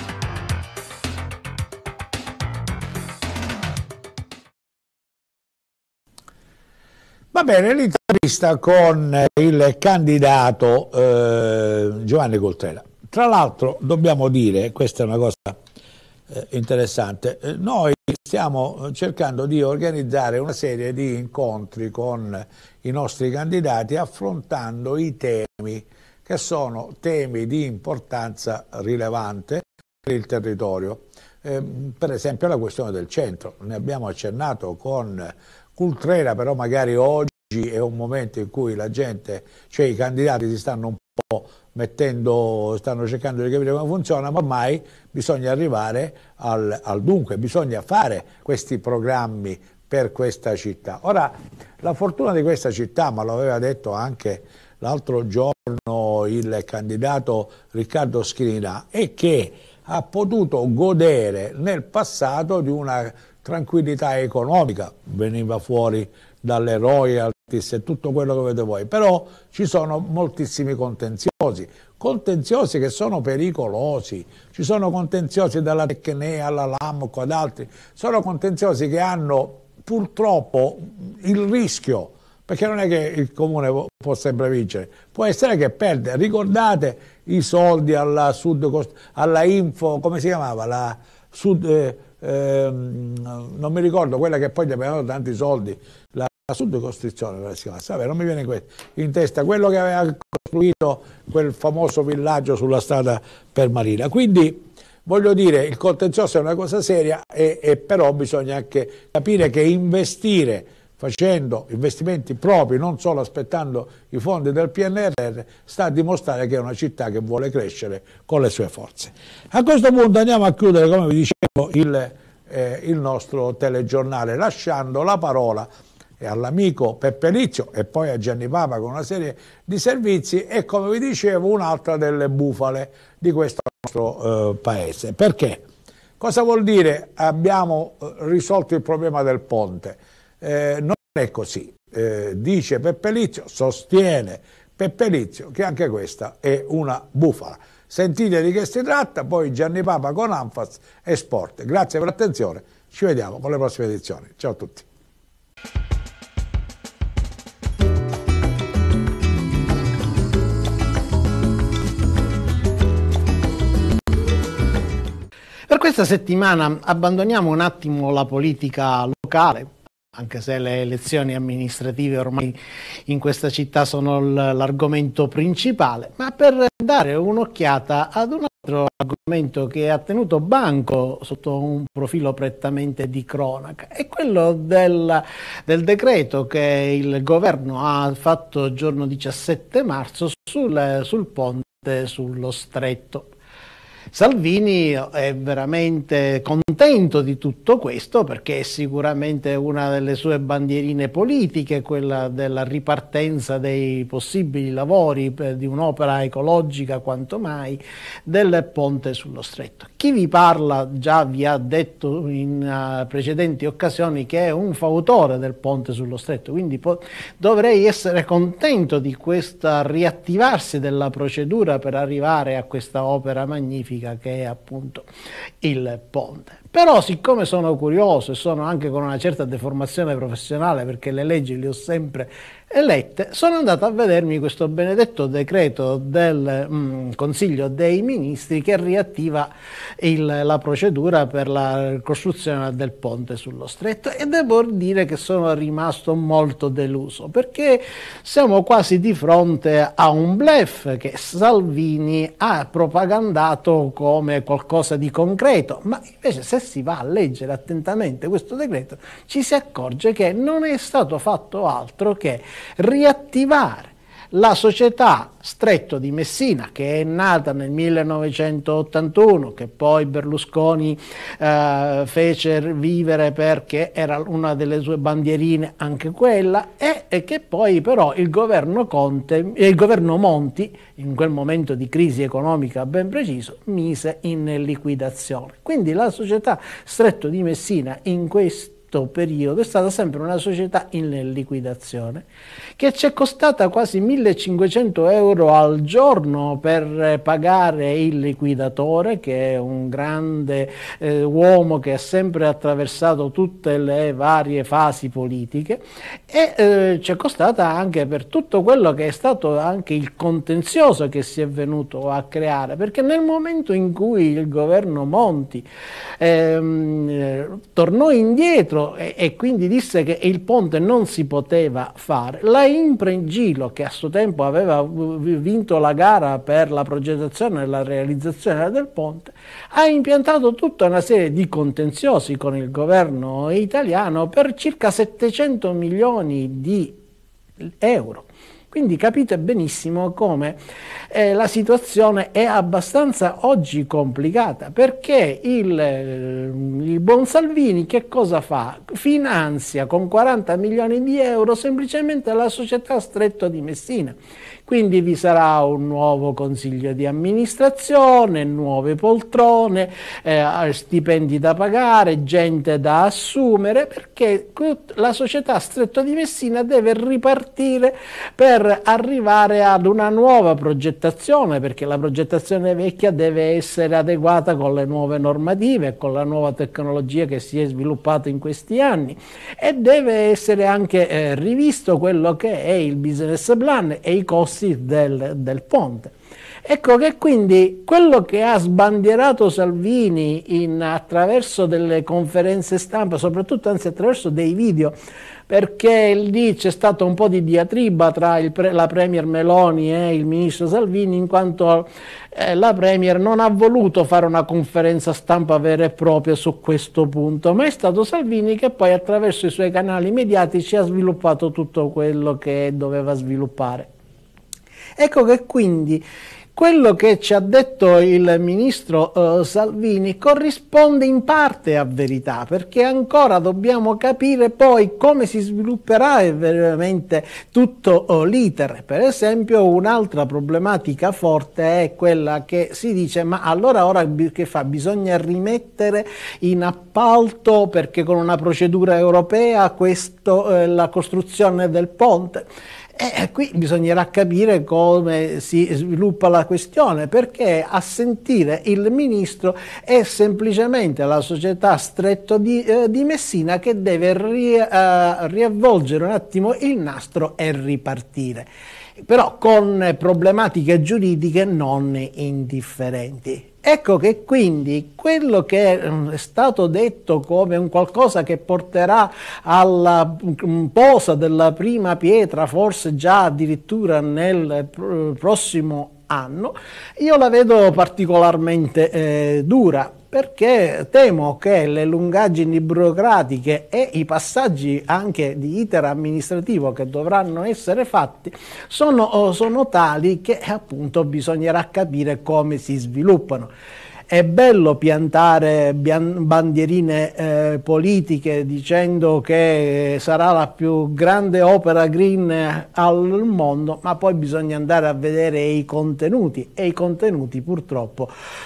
S2: Va bene, l'intervista con il candidato Giovanni Coltrela. Tra l'altro dobbiamo dire, questa è una cosa interessante, noi stiamo cercando di organizzare una serie di incontri con i nostri candidati affrontando i temi che sono temi di importanza rilevante per il territorio. Per esempio la questione del centro, ne abbiamo accennato con Cultrela, però magari oggi è un momento in cui la gente, cioè i candidati si stanno un po' stanno cercando di capire come funziona, ma ormai bisogna arrivare al dunque, bisogna fare questi programmi per questa città. Ora, la fortuna di questa città, ma lo aveva detto anche l'altro giorno il candidato Riccardo Schirinà, è che ha potuto godere nel passato di una tranquillità economica, veniva fuori dalle royalties e tutto quello che vedete voi, però ci sono moltissimi contenziosi che sono pericolosi, ci sono contenziosi dalla Tecnea alla Lamco ad altri, sono contenziosi che hanno purtroppo il rischio, perché non è che il comune può sempre vincere, può essere che perde. Ricordate i soldi alla Info, come si chiamava? La Sud, non mi ricordo, quella che poi gli avevano tanti soldi, la Sud Costruzione, vabbè, non mi viene in testa, quello che aveva costruito quel famoso villaggio sulla strada per Marina. Quindi voglio dire, il contenzioso è una cosa seria e però bisogna anche capire che investire, facendo investimenti propri, non solo aspettando i fondi del PNRR, sta a dimostrare che è una città che vuole crescere con le sue forze. A questo punto andiamo a chiudere, come vi dicevo, il nostro telegiornale, lasciando la parola all'amico Peppe Lizio e poi a Gianni Papa con una serie di servizi e, come vi dicevo, un'altra delle bufale di questo nostro paese. Perché? Cosa vuol dire abbiamo risolto il problema del ponte? Non è così, dice Peppe Lizio, sostiene Peppe Lizio che anche questa è una bufala. Sentite di che si tratta, poi Gianni Papa con Anfas e Sport. Grazie per l'attenzione, ci vediamo con le prossime edizioni. Ciao a tutti.
S9: Per questa settimana abbandoniamo un attimo la politica locale, anche se le elezioni amministrative ormai in questa città sono l'argomento principale, ma per dare un'occhiata ad un altro argomento che ha tenuto banco sotto un profilo prettamente di cronaca, è quello del decreto che il governo ha fatto il giorno 17 marzo sul ponte sullo Stretto. Salvini è veramente contento di tutto questo perché è sicuramente una delle sue bandierine politiche, quella della ripartenza dei possibili lavori di un'opera ecologica quanto mai del ponte sullo Stretto. Chi vi parla già vi ha detto in precedenti occasioni che è un fautore del ponte sullo Stretto, quindi dovrei essere contento di questo riattivarsi della procedura per arrivare a questa opera magnifica politica che è appunto il ponte. Però siccome sono curioso e sono anche con una certa deformazione professionale, perché le leggi le ho sempre elette, sono andato a vedermi questo benedetto decreto del Consiglio dei Ministri che riattiva la procedura per la costruzione del ponte sullo Stretto, e devo dire che sono rimasto molto deluso, perché siamo quasi di fronte a un bluff che Salvini ha propagandato come qualcosa di concreto, ma invece se si va a leggere attentamente questo decreto ci si accorge che non è stato fatto altro che riattivare la società Stretto di Messina, che è nata nel 1981, che poi Berlusconi fece vivere perché era una delle sue bandierine anche quella, e che poi però il governo Monti, in quel momento di crisi economica ben preciso, mise in liquidazione. Quindi la società Stretto di Messina in questo periodo è stata sempre una società in liquidazione, che ci è costata quasi 1.500 euro al giorno per pagare il liquidatore, che è un grande uomo che ha sempre attraversato tutte le varie fasi politiche, e ci è costata anche per tutto quello che è stato anche il contenzioso che si è venuto a creare, perché nel momento in cui il governo Monti tornò indietro e quindi disse che il ponte non si poteva fare, la Impregilo, che a suo tempo aveva vinto la gara per la progettazione e la realizzazione del ponte, ha impiantato tutta una serie di contenziosi con il governo italiano per circa 700 milioni di euro. Quindi capite benissimo come la situazione è abbastanza oggi complicata, perché il buon Salvini che cosa fa? Finanzia con 40 milioni di euro semplicemente la società Stretto di Messina. Quindi vi sarà un nuovo consiglio di amministrazione, nuove poltrone, stipendi da pagare, gente da assumere, perché la società Stretto di Messina deve ripartire per arrivare ad una nuova progettazione, perché la progettazione vecchia deve essere adeguata con le nuove normative, con la nuova tecnologia che si è sviluppata in questi anni, e deve essere anche rivisto quello che è il business plan e i costi del ponte. Ecco che quindi quello che ha sbandierato Salvini attraverso delle conferenze stampa, soprattutto anzi attraverso dei video, perché lì c'è stato un po' di diatriba tra la Premier Meloni e il ministro Salvini, in quanto la Premier non ha voluto fare una conferenza stampa vera e propria su questo punto, ma è stato Salvini che poi attraverso i suoi canali mediatici ha sviluppato tutto quello che doveva sviluppare. Ecco che quindi quello che ci ha detto il ministro Salvini corrisponde in parte a verità, perché ancora dobbiamo capire poi come si svilupperà veramente tutto l'iter. Per esempio, un'altra problematica forte è quella che si dice: ma allora ora che fa? Bisogna rimettere in appalto, perché con una procedura europea, la costruzione del ponte? Qui bisognerà capire come si sviluppa la questione, perché a sentire il ministro è semplicemente la società Stretto di Messina che deve riavvolgere un attimo il nastro e ripartire, però con problematiche giuridiche non indifferenti. Ecco che quindi quello che è stato detto come un qualcosa che porterà alla posa della prima pietra, forse già addirittura nel prossimo anno, io la vedo particolarmente dura, perché temo che le lungaggini burocratiche e i passaggi anche di iter amministrativo che dovranno essere fatti sono tali che appunto bisognerà capire come si sviluppano. È bello piantare bandierine politiche dicendo che sarà la più grande opera green al mondo, ma poi bisogna andare a vedere i contenuti, e i contenuti purtroppo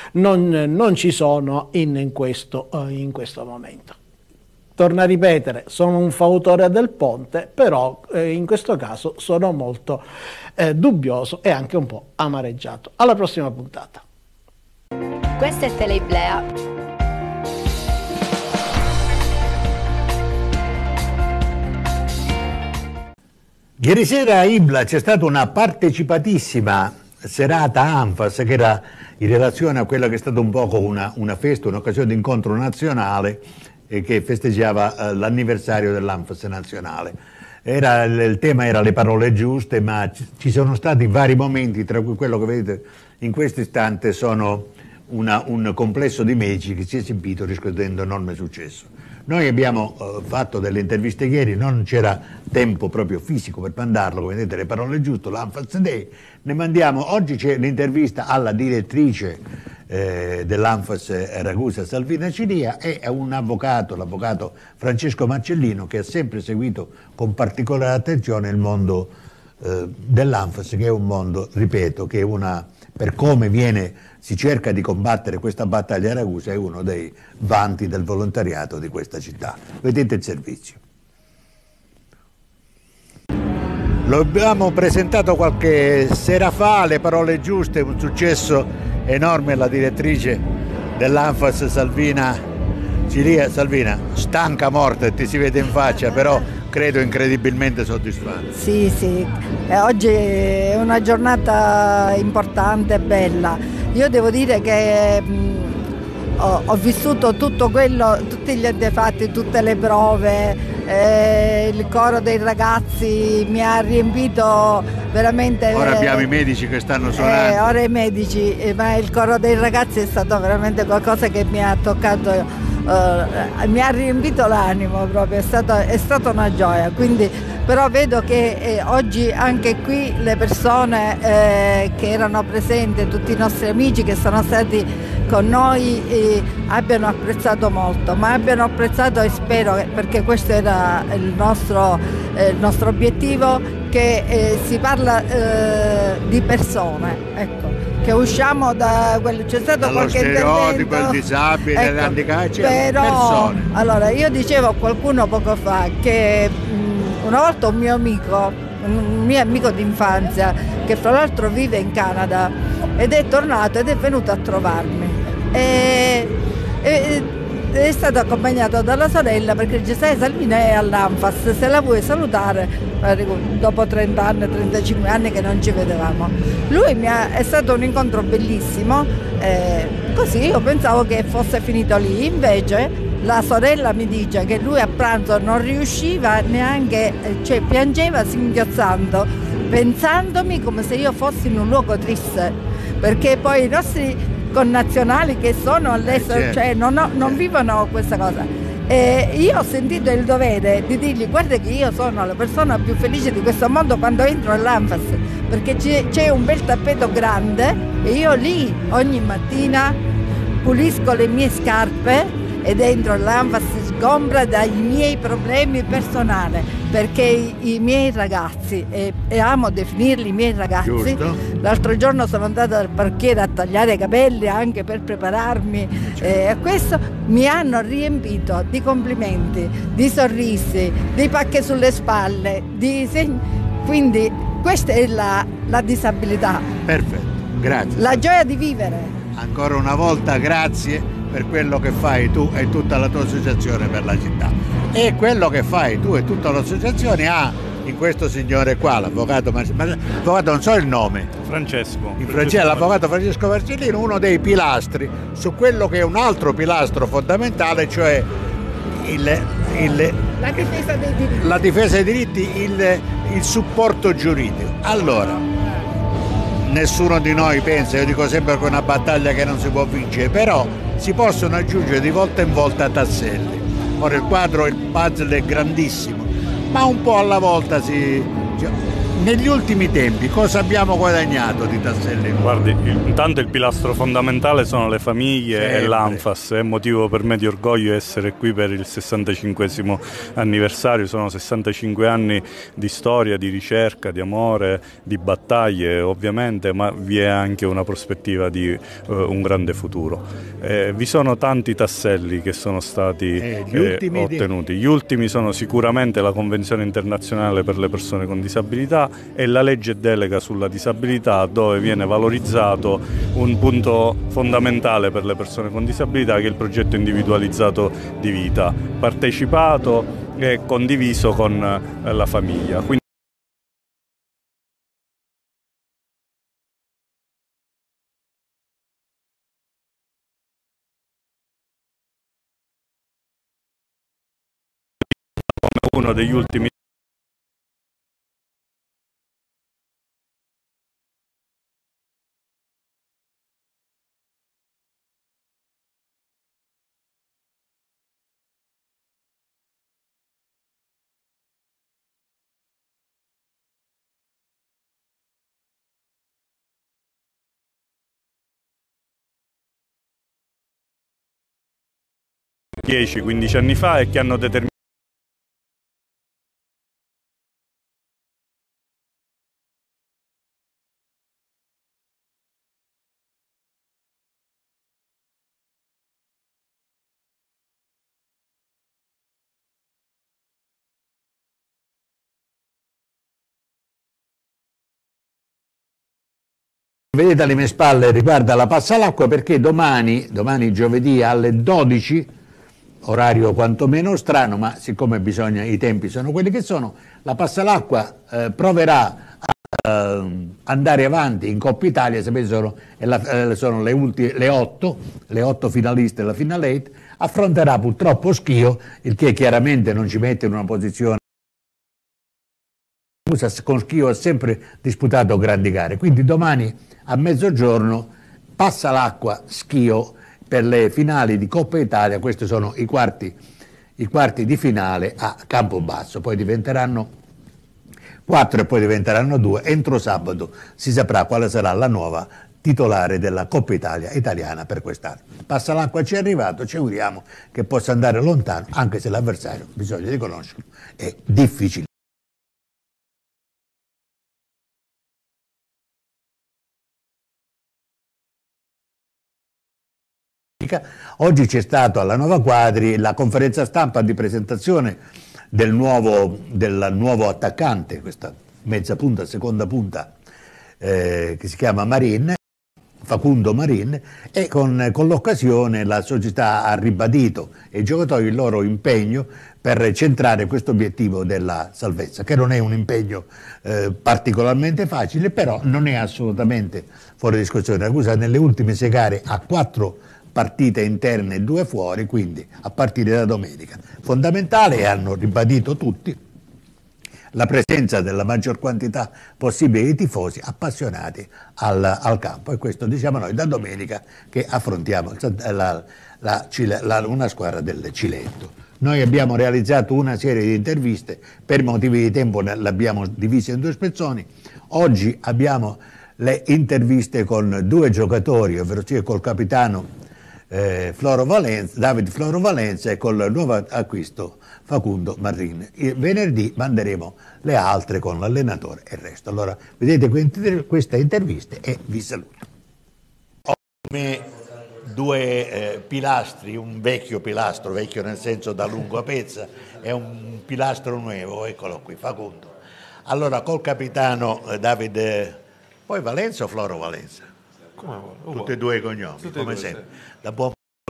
S9: non ci sono in questo momento. Torno a ripetere, sono un fautore del ponte, però in questo caso sono molto dubbioso e anche un po' amareggiato. Alla prossima puntata.
S6: Questa è Teleiblea.
S10: Ieri sera a Ibla c'è stata una partecipatissima serata ANFAS che era in relazione a quella che è stata un poco una festa, un'occasione di incontro nazionale che festeggiava l'anniversario dell'ANFAS nazionale. Il tema era le parole giuste, ma ci sono stati vari momenti, tra cui quello che vedete in questo istante sono un complesso di medici che si è esibito riscuotendo enorme successo. Noi abbiamo fatto delle interviste ieri, non c'era tempo proprio fisico per mandarlo, come vedete le parole giuste, l'ANFAS Day, ne mandiamo, oggi c'è l'intervista alla direttrice dell'ANFAS Ragusa Salvina Cilia e a un avvocato, l'avvocato Francesco Marcellino, che ha sempre seguito con particolare attenzione il mondo dell'ANFAS, che è un mondo, ripeto, che è per come si cerca di combattere questa battaglia a Ragusa, è uno dei vanti del volontariato di questa città. Vedete il servizio. Lo abbiamo presentato qualche sera fa, le parole giuste, un successo enorme alla direttrice dell'ANFAS Salvina Cilia. Salvina, stanca morta, ti si vede in faccia, però credo incredibilmente soddisfatta.
S11: Sì, oggi è una giornata importante e bella. Io devo dire che ho vissuto tutto quello, tutti gli antefatti, tutte le prove, il coro dei ragazzi mi ha riempito veramente.
S10: Ora abbiamo i medici che stanno suonando.
S11: Ora i medici, ma il coro dei ragazzi è stato veramente qualcosa che mi ha toccato. Mi ha riempito l'animo proprio, è stata una gioia, quindi però vedo che oggi anche qui le persone che erano presenti, tutti i nostri amici che sono stati con noi abbiano apprezzato molto, ma abbiano apprezzato, e spero, perché questo era il nostro obiettivo, che si parla di persone, ecco. Che usciamo da quello, c'è stato qualche
S10: stereotipo, il disabile,
S11: ecco,
S10: l'handicap,
S11: però,
S10: persone.
S11: Allora, io dicevo a qualcuno poco fa che una volta un mio amico d'infanzia, che fra l'altro vive in Canada, ed è tornato ed è venuto a trovarmi. È stato accompagnato dalla sorella perché dice: sai, Salvina è all'ANFAS, se la vuoi salutare, dopo 30 anni, 35 anni che non ci vedevamo. È stato un incontro bellissimo, così io pensavo che fosse finito lì, invece la sorella mi dice che lui a pranzo non riusciva neanche, cioè piangeva singhiozzando, pensandomi come se io fossi in un luogo triste, perché poi i nostri connazionali che sono all'estero, cioè non vivono questa cosa. Io ho sentito il dovere di dirgli: guarda che io sono la persona più felice di questo mondo quando entro all'ANFAS, perché c'è un bel tappeto grande e io lì ogni mattina pulisco le mie scarpe e dentro all'ANFAS sgombra dai miei problemi personali, perché i miei ragazzi, e amo definirli i miei ragazzi, l'altro giorno sono andata al parrucchiere a tagliare i capelli anche per prepararmi a questo, mi hanno riempito di complimenti, di sorrisi, di pacche sulle spalle, quindi questa è la disabilità.
S10: Perfetto, grazie.
S11: La gioia di vivere.
S10: Ancora una volta grazie per quello che fai tu e tutta la tua associazione per la città. E quello che fai tu e tutta l'associazione ha in questo signore qua, l'avvocato non so il nome.
S12: Francesco.
S10: L'avvocato Francesco Marcellino, uno dei pilastri su quello che è un altro pilastro fondamentale, cioè la difesa dei diritti, il supporto giuridico. Allora, nessuno di noi pensa, io dico sempre che è una battaglia che non si può vincere, però si possono aggiungere di volta in volta tasselli. Ora il puzzle è grandissimo, ma un po' alla volta negli ultimi tempi cosa abbiamo guadagnato di tasselli?
S12: Guardi, intanto il pilastro fondamentale sono le famiglie e l'ANFAS, è motivo per me di orgoglio essere qui per il 65° anniversario, sono 65 anni di storia, di ricerca, di amore, di battaglie ovviamente, ma vi è anche una prospettiva di un grande futuro. Vi sono tanti tasselli che sono stati ottenuti, gli ultimi sono sicuramente la Convenzione internazionale per le persone con disabilità, disabilità e la legge delega sulla disabilità, dove viene valorizzato un punto fondamentale per le persone con disabilità, che è il progetto individualizzato di vita, partecipato e condiviso con la famiglia. Quindi come uno degli ultimi (10, 15 anni fa) e che hanno determinato
S10: Vedete alle mie spalle riguarda la Passalacqua, perché domani giovedì alle 12, orario quantomeno strano, ma siccome i tempi sono quelli che sono, la Passalacqua proverà a andare avanti in Coppa Italia. Sapete, sono le 8 finaliste della Final 8, affronterà purtroppo Schio, il che chiaramente non ci mette in una posizione. Con Schio ha sempre disputato grandi gare, quindi domani a mezzogiorno Passalacqua Schio per le finali di Coppa Italia. Questi sono i quarti di finale a Campobasso, poi diventeranno 4 e poi diventeranno 2. Entro sabato si saprà quale sarà la nuova titolare della Coppa Italia italiana per quest'anno. Passalacqua ci è arrivato, ci auguriamo che possa andare lontano, anche se l'avversario, bisogna riconoscerlo, è difficile. Oggi c'è stato alla Nova Quadri la conferenza stampa di presentazione del nuovo attaccante, questa mezza punta, seconda punta, che si chiama Marin, Facundo Marin, e con l'occasione la società ha ribadito ai giocatori il loro impegno per centrare questo obiettivo della salvezza, che non è un impegno particolarmente facile, però non è assolutamente fuori discussione. Ragusa nelle ultime 6 gare ha 4 partite interne e 2 fuori, quindi a partire da domenica. Fondamentale, e hanno ribadito tutti, la presenza della maggior quantità possibile di tifosi appassionati al campo, e questo diciamo noi da domenica che affrontiamo una squadra del Ciletto. Noi abbiamo realizzato una serie di interviste, per motivi di tempo l'abbiamo divisa in 2 spezzoni. Oggi abbiamo le interviste con 2 giocatori, ovvero sia col capitano David Floro Valenza e col nuovo acquisto Facundo Marin. Venerdì manderemo le altre con l'allenatore e il resto. Allora vedete queste interviste e vi saluto. Ho con me 2 pilastri, un vecchio pilastro, vecchio nel senso da lungo a pezza, e un pilastro nuovo, eccolo qui, Facundo. Allora col capitano David, poi Valenza o Floro Valenza? Tutti e 2 i cognomi, come sempre. Da buon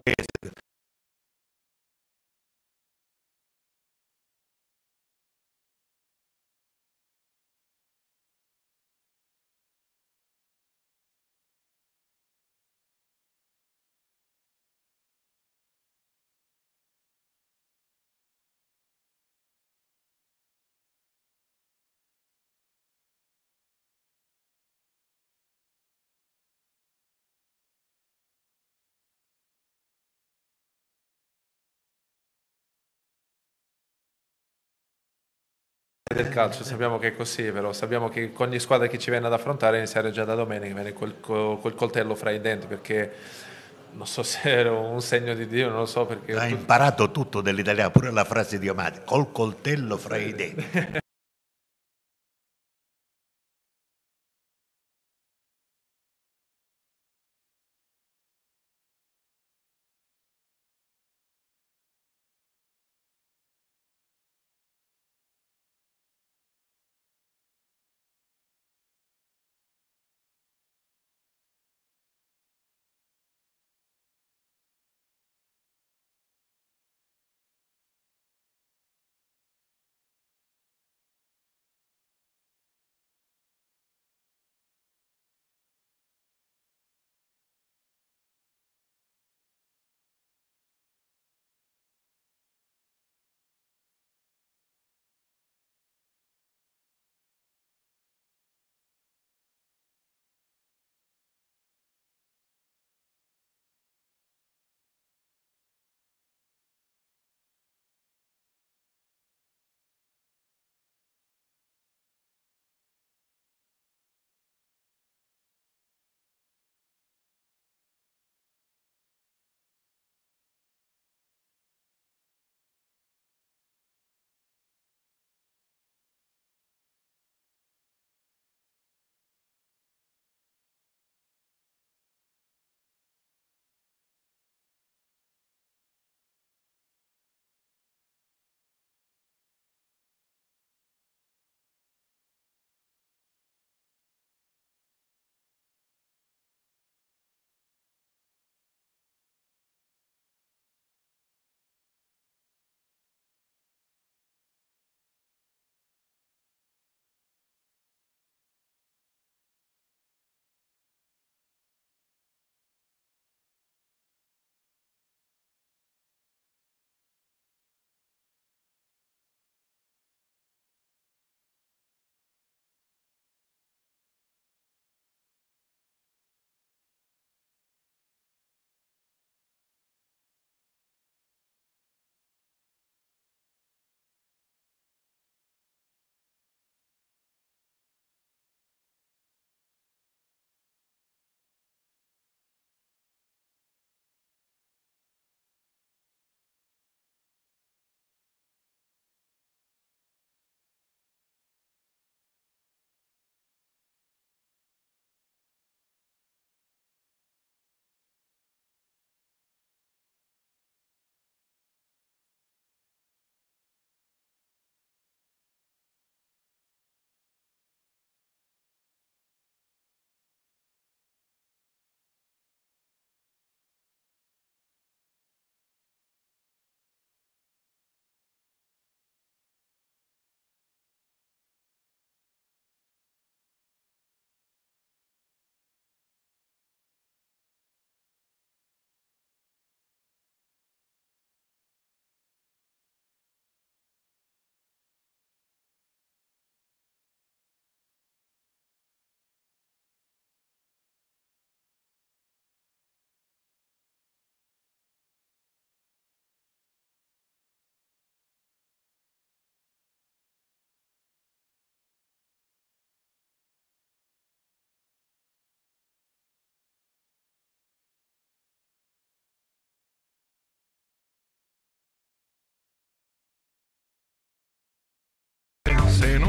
S13: del calcio, sappiamo che è così, però sappiamo che con ogni squadra che ci viene ad affrontare iniziare già da domenica, viene col coltello fra i denti, perché non so se era un segno di Dio, non lo so, perché
S10: ha imparato tutto dell'italiano, pure la frase idiomatica, col coltello fra i denti.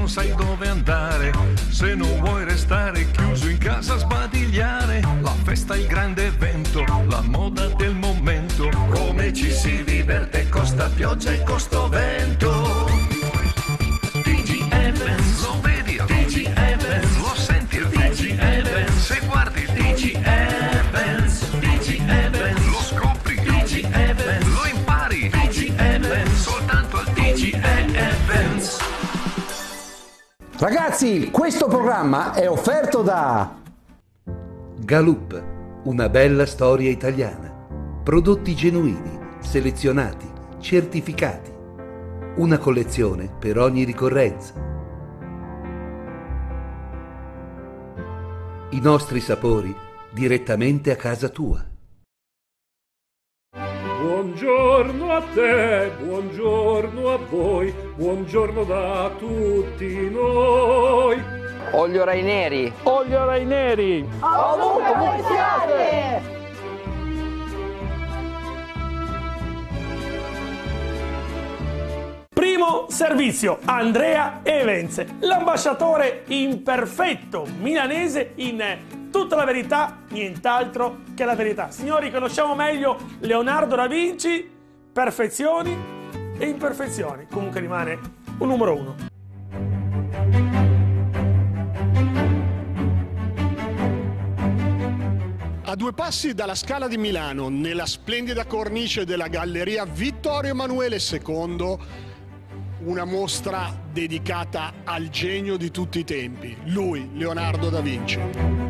S14: non sai dove andare, se non vuoi restare chiuso in casa a sbadigliare, la festa è il grande evento, la moda del momento, come ci si diverte, costa pioggia e costo vento. TG Events, lo vedi al TG Events, lo senti al TG Events, se guardi TG Events, TG Events, lo scopri TG Events, lo impari TG Events, soltanto al TG Events.
S15: Ragazzi, questo programma è offerto da
S16: Galup, una bella storia italiana. Prodotti genuini, selezionati, certificati. Una collezione per ogni ricorrenza. I nostri sapori direttamente a casa tua.
S17: Buongiorno a te, buongiorno a voi, buongiorno da tutti noi.
S18: Olio Raineri.
S17: Olio Raineri.
S18: Ovunque voi siate.
S19: Primo servizio, Andrea Evans, l'ambasciatore imperfetto milanese in tutta la verità, nient'altro che la verità. Signori, conosciamo meglio Leonardo da Vinci, perfezioni e imperfezioni. Comunque rimane un numero uno.
S20: A 2 passi dalla Scala di Milano, nella splendida cornice della Galleria Vittorio Emanuele II, una mostra dedicata al genio di tutti i tempi, lui, Leonardo da Vinci.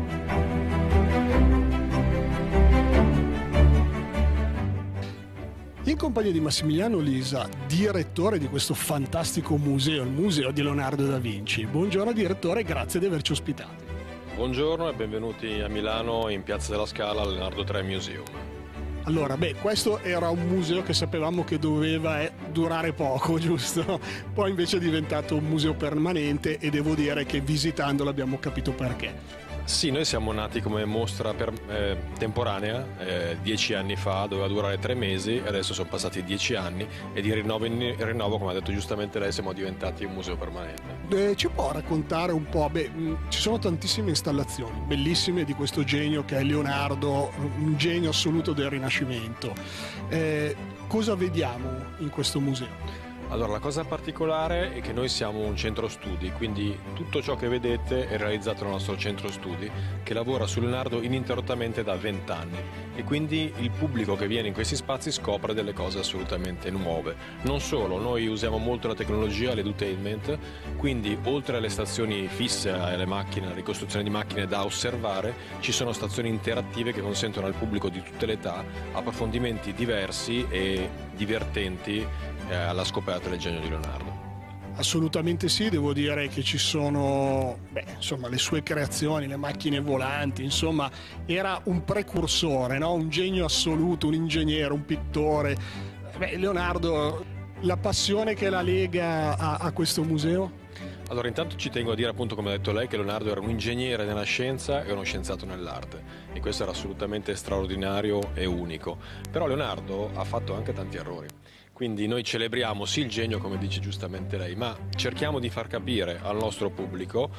S20: In compagnia di Massimiliano Lisa, direttore di questo fantastico museo, il Museo di Leonardo da Vinci. Buongiorno direttore, grazie di averci ospitati.
S21: Buongiorno e benvenuti a Milano in Piazza della Scala al Leonardo III Museum.
S20: Allora, questo era un museo che sapevamo che doveva durare poco, giusto? Poi invece è diventato un museo permanente e devo dire che visitandolo abbiamo capito perché.
S21: Sì, noi siamo nati come mostra temporanea 10 anni fa, doveva durare 3 mesi, e adesso sono passati 10 anni e di rinnovo in rinnovo, come ha detto giustamente lei, siamo diventati un museo permanente.
S20: Ci può raccontare un po'? Ci sono tantissime installazioni bellissime di questo genio che è Leonardo, un genio assoluto del Rinascimento. Cosa vediamo in questo museo?
S21: Allora, la cosa particolare è che noi siamo un centro studi, quindi tutto ciò che vedete è realizzato nel nostro centro studi, che lavora su Leonardo ininterrottamente da 20 anni, e quindi il pubblico che viene in questi spazi scopre delle cose assolutamente nuove. Non solo, noi usiamo molto la tecnologia, l'edutainment, quindi oltre alle stazioni fisse, alle macchine, alla ricostruzione di macchine da osservare, ci sono stazioni interattive che consentono al pubblico di tutte le età approfondimenti diversi e divertenti alla scoperta del genio di Leonardo.
S20: Assolutamente sì, devo dire che ci sono le sue creazioni, le macchine volanti, insomma era un precursore, no? Un genio assoluto, un ingegnere, un pittore. Leonardo, la passione che la lega a questo museo?
S21: Allora, intanto ci tengo a dire, appunto, come ha detto lei, che Leonardo era un ingegnere nella scienza e uno scienziato nell'arte, e questo era assolutamente straordinario e unico. Però Leonardo ha fatto anche tanti errori. Quindi noi celebriamo sì il genio, come dice giustamente lei, ma cerchiamo di far capire al nostro pubblico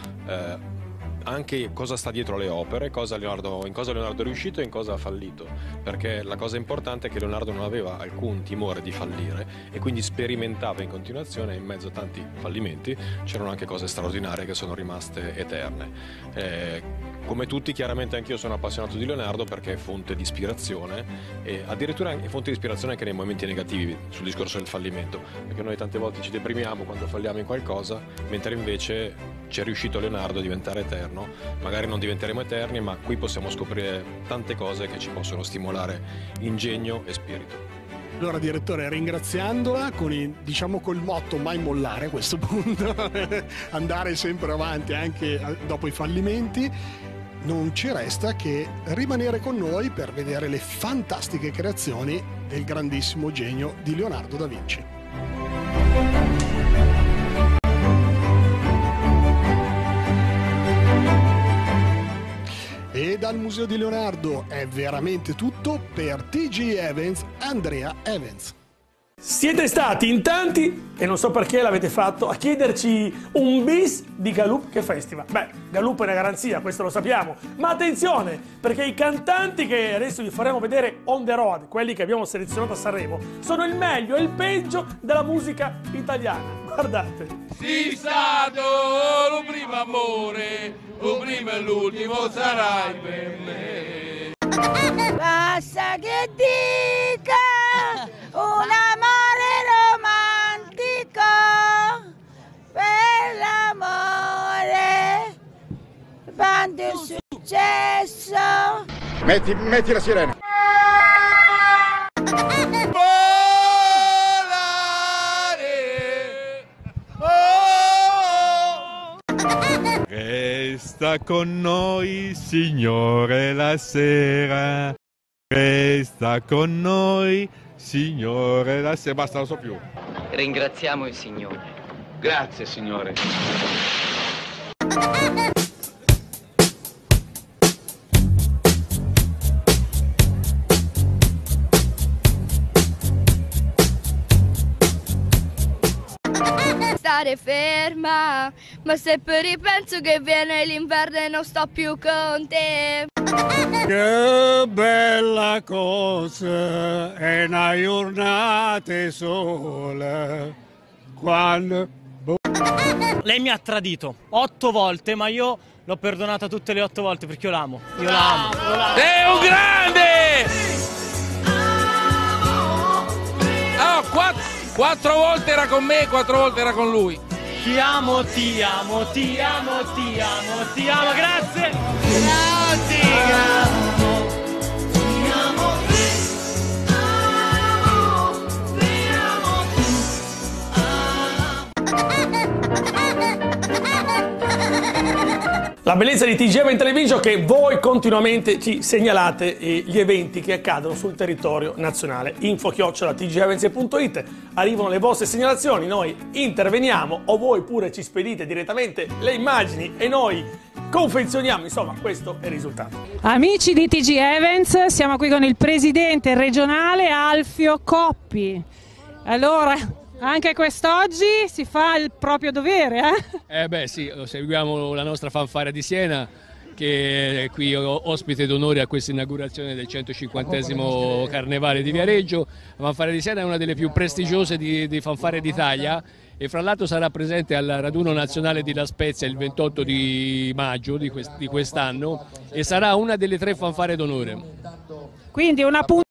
S21: anche cosa sta dietro le opere, in cosa Leonardo è riuscito e in cosa ha fallito, perché la cosa importante è che Leonardo non aveva alcun timore di fallire e quindi sperimentava in continuazione, e in mezzo a tanti fallimenti c'erano anche cose straordinarie che sono rimaste eterne. Come tutti, chiaramente anch'io sono appassionato di Leonardo perché è fonte di ispirazione, e addirittura è fonte di ispirazione anche nei momenti negativi, sul discorso del fallimento, perché noi tante volte ci deprimiamo quando falliamo in qualcosa, mentre invece ci è riuscito Leonardo a diventare eterno. Magari non diventeremo eterni, ma qui possiamo scoprire tante cose che ci possono stimolare ingegno e spirito.
S20: Allora direttore, ringraziandola col motto mai mollare a questo punto, andare sempre avanti anche dopo i fallimenti, non ci resta che rimanere con noi per vedere le fantastiche creazioni del grandissimo genio di Leonardo da Vinci. E dal Museo di Leonardo è veramente tutto. Per TG Events, Andrea Evans.
S19: Siete stati in tanti, e non so perché l'avete fatto, a chiederci un bis di Gallup che festival. Beh, Gallup è una garanzia, questo lo sappiamo, ma attenzione, perché i cantanti che adesso vi faremo vedere on the road, quelli che abbiamo selezionato a Sanremo, sono il meglio e il peggio della musica italiana. Guardate.
S1: Sei stato lo primo amore, lo primo e l'ultimo sarai per me.
S18: Basta che dica un amore romantico per l'amore, quando è successo.
S1: Metti la sirena.
S22: Resta con noi, Signore, la sera. Resta con noi, Signore, la sera. Basta, non so più.
S23: Ringraziamo il Signore.
S1: Grazie, Signore.
S24: Stare ferma, ma se poi ripenso che viene l'inverno e non sto più con te.
S22: Che bella cosa è una giornata sola quando...
S25: Lei mi ha tradito 8 volte, ma io l'ho perdonata tutte le 8 volte perché io l'amo. Io l'amo.
S1: Sei un grande! Oh, 4 volte era con me, 4 volte era con lui.
S25: Ti amo, ti amo, ti amo, ti amo, ti amo, grazie! Grazie! Ti amo, ti amo,
S19: La bellezza di TG in Television è che voi continuamente ci segnalate gli eventi che accadono sul territorio nazionale. info@tgevents.it, arrivano le vostre segnalazioni, noi interveniamo o voi pure ci spedite direttamente le immagini e noi confezioniamo, insomma questo è il risultato.
S26: Amici di TG Events, siamo qui con il presidente regionale Alfio Coppi. Allora, anche quest'oggi si fa il proprio dovere, eh?
S27: Beh sì, seguiamo la nostra fanfara di Siena che è qui ospite d'onore a questa inaugurazione del 150° Carnevale di Viareggio. La fanfara di Siena è una delle più prestigiose di fanfare d'Italia e fra l'altro sarà presente al raduno nazionale di La Spezia il 28 di maggio di quest'anno e sarà una delle 3 fanfare d'onore.
S26: Quindi una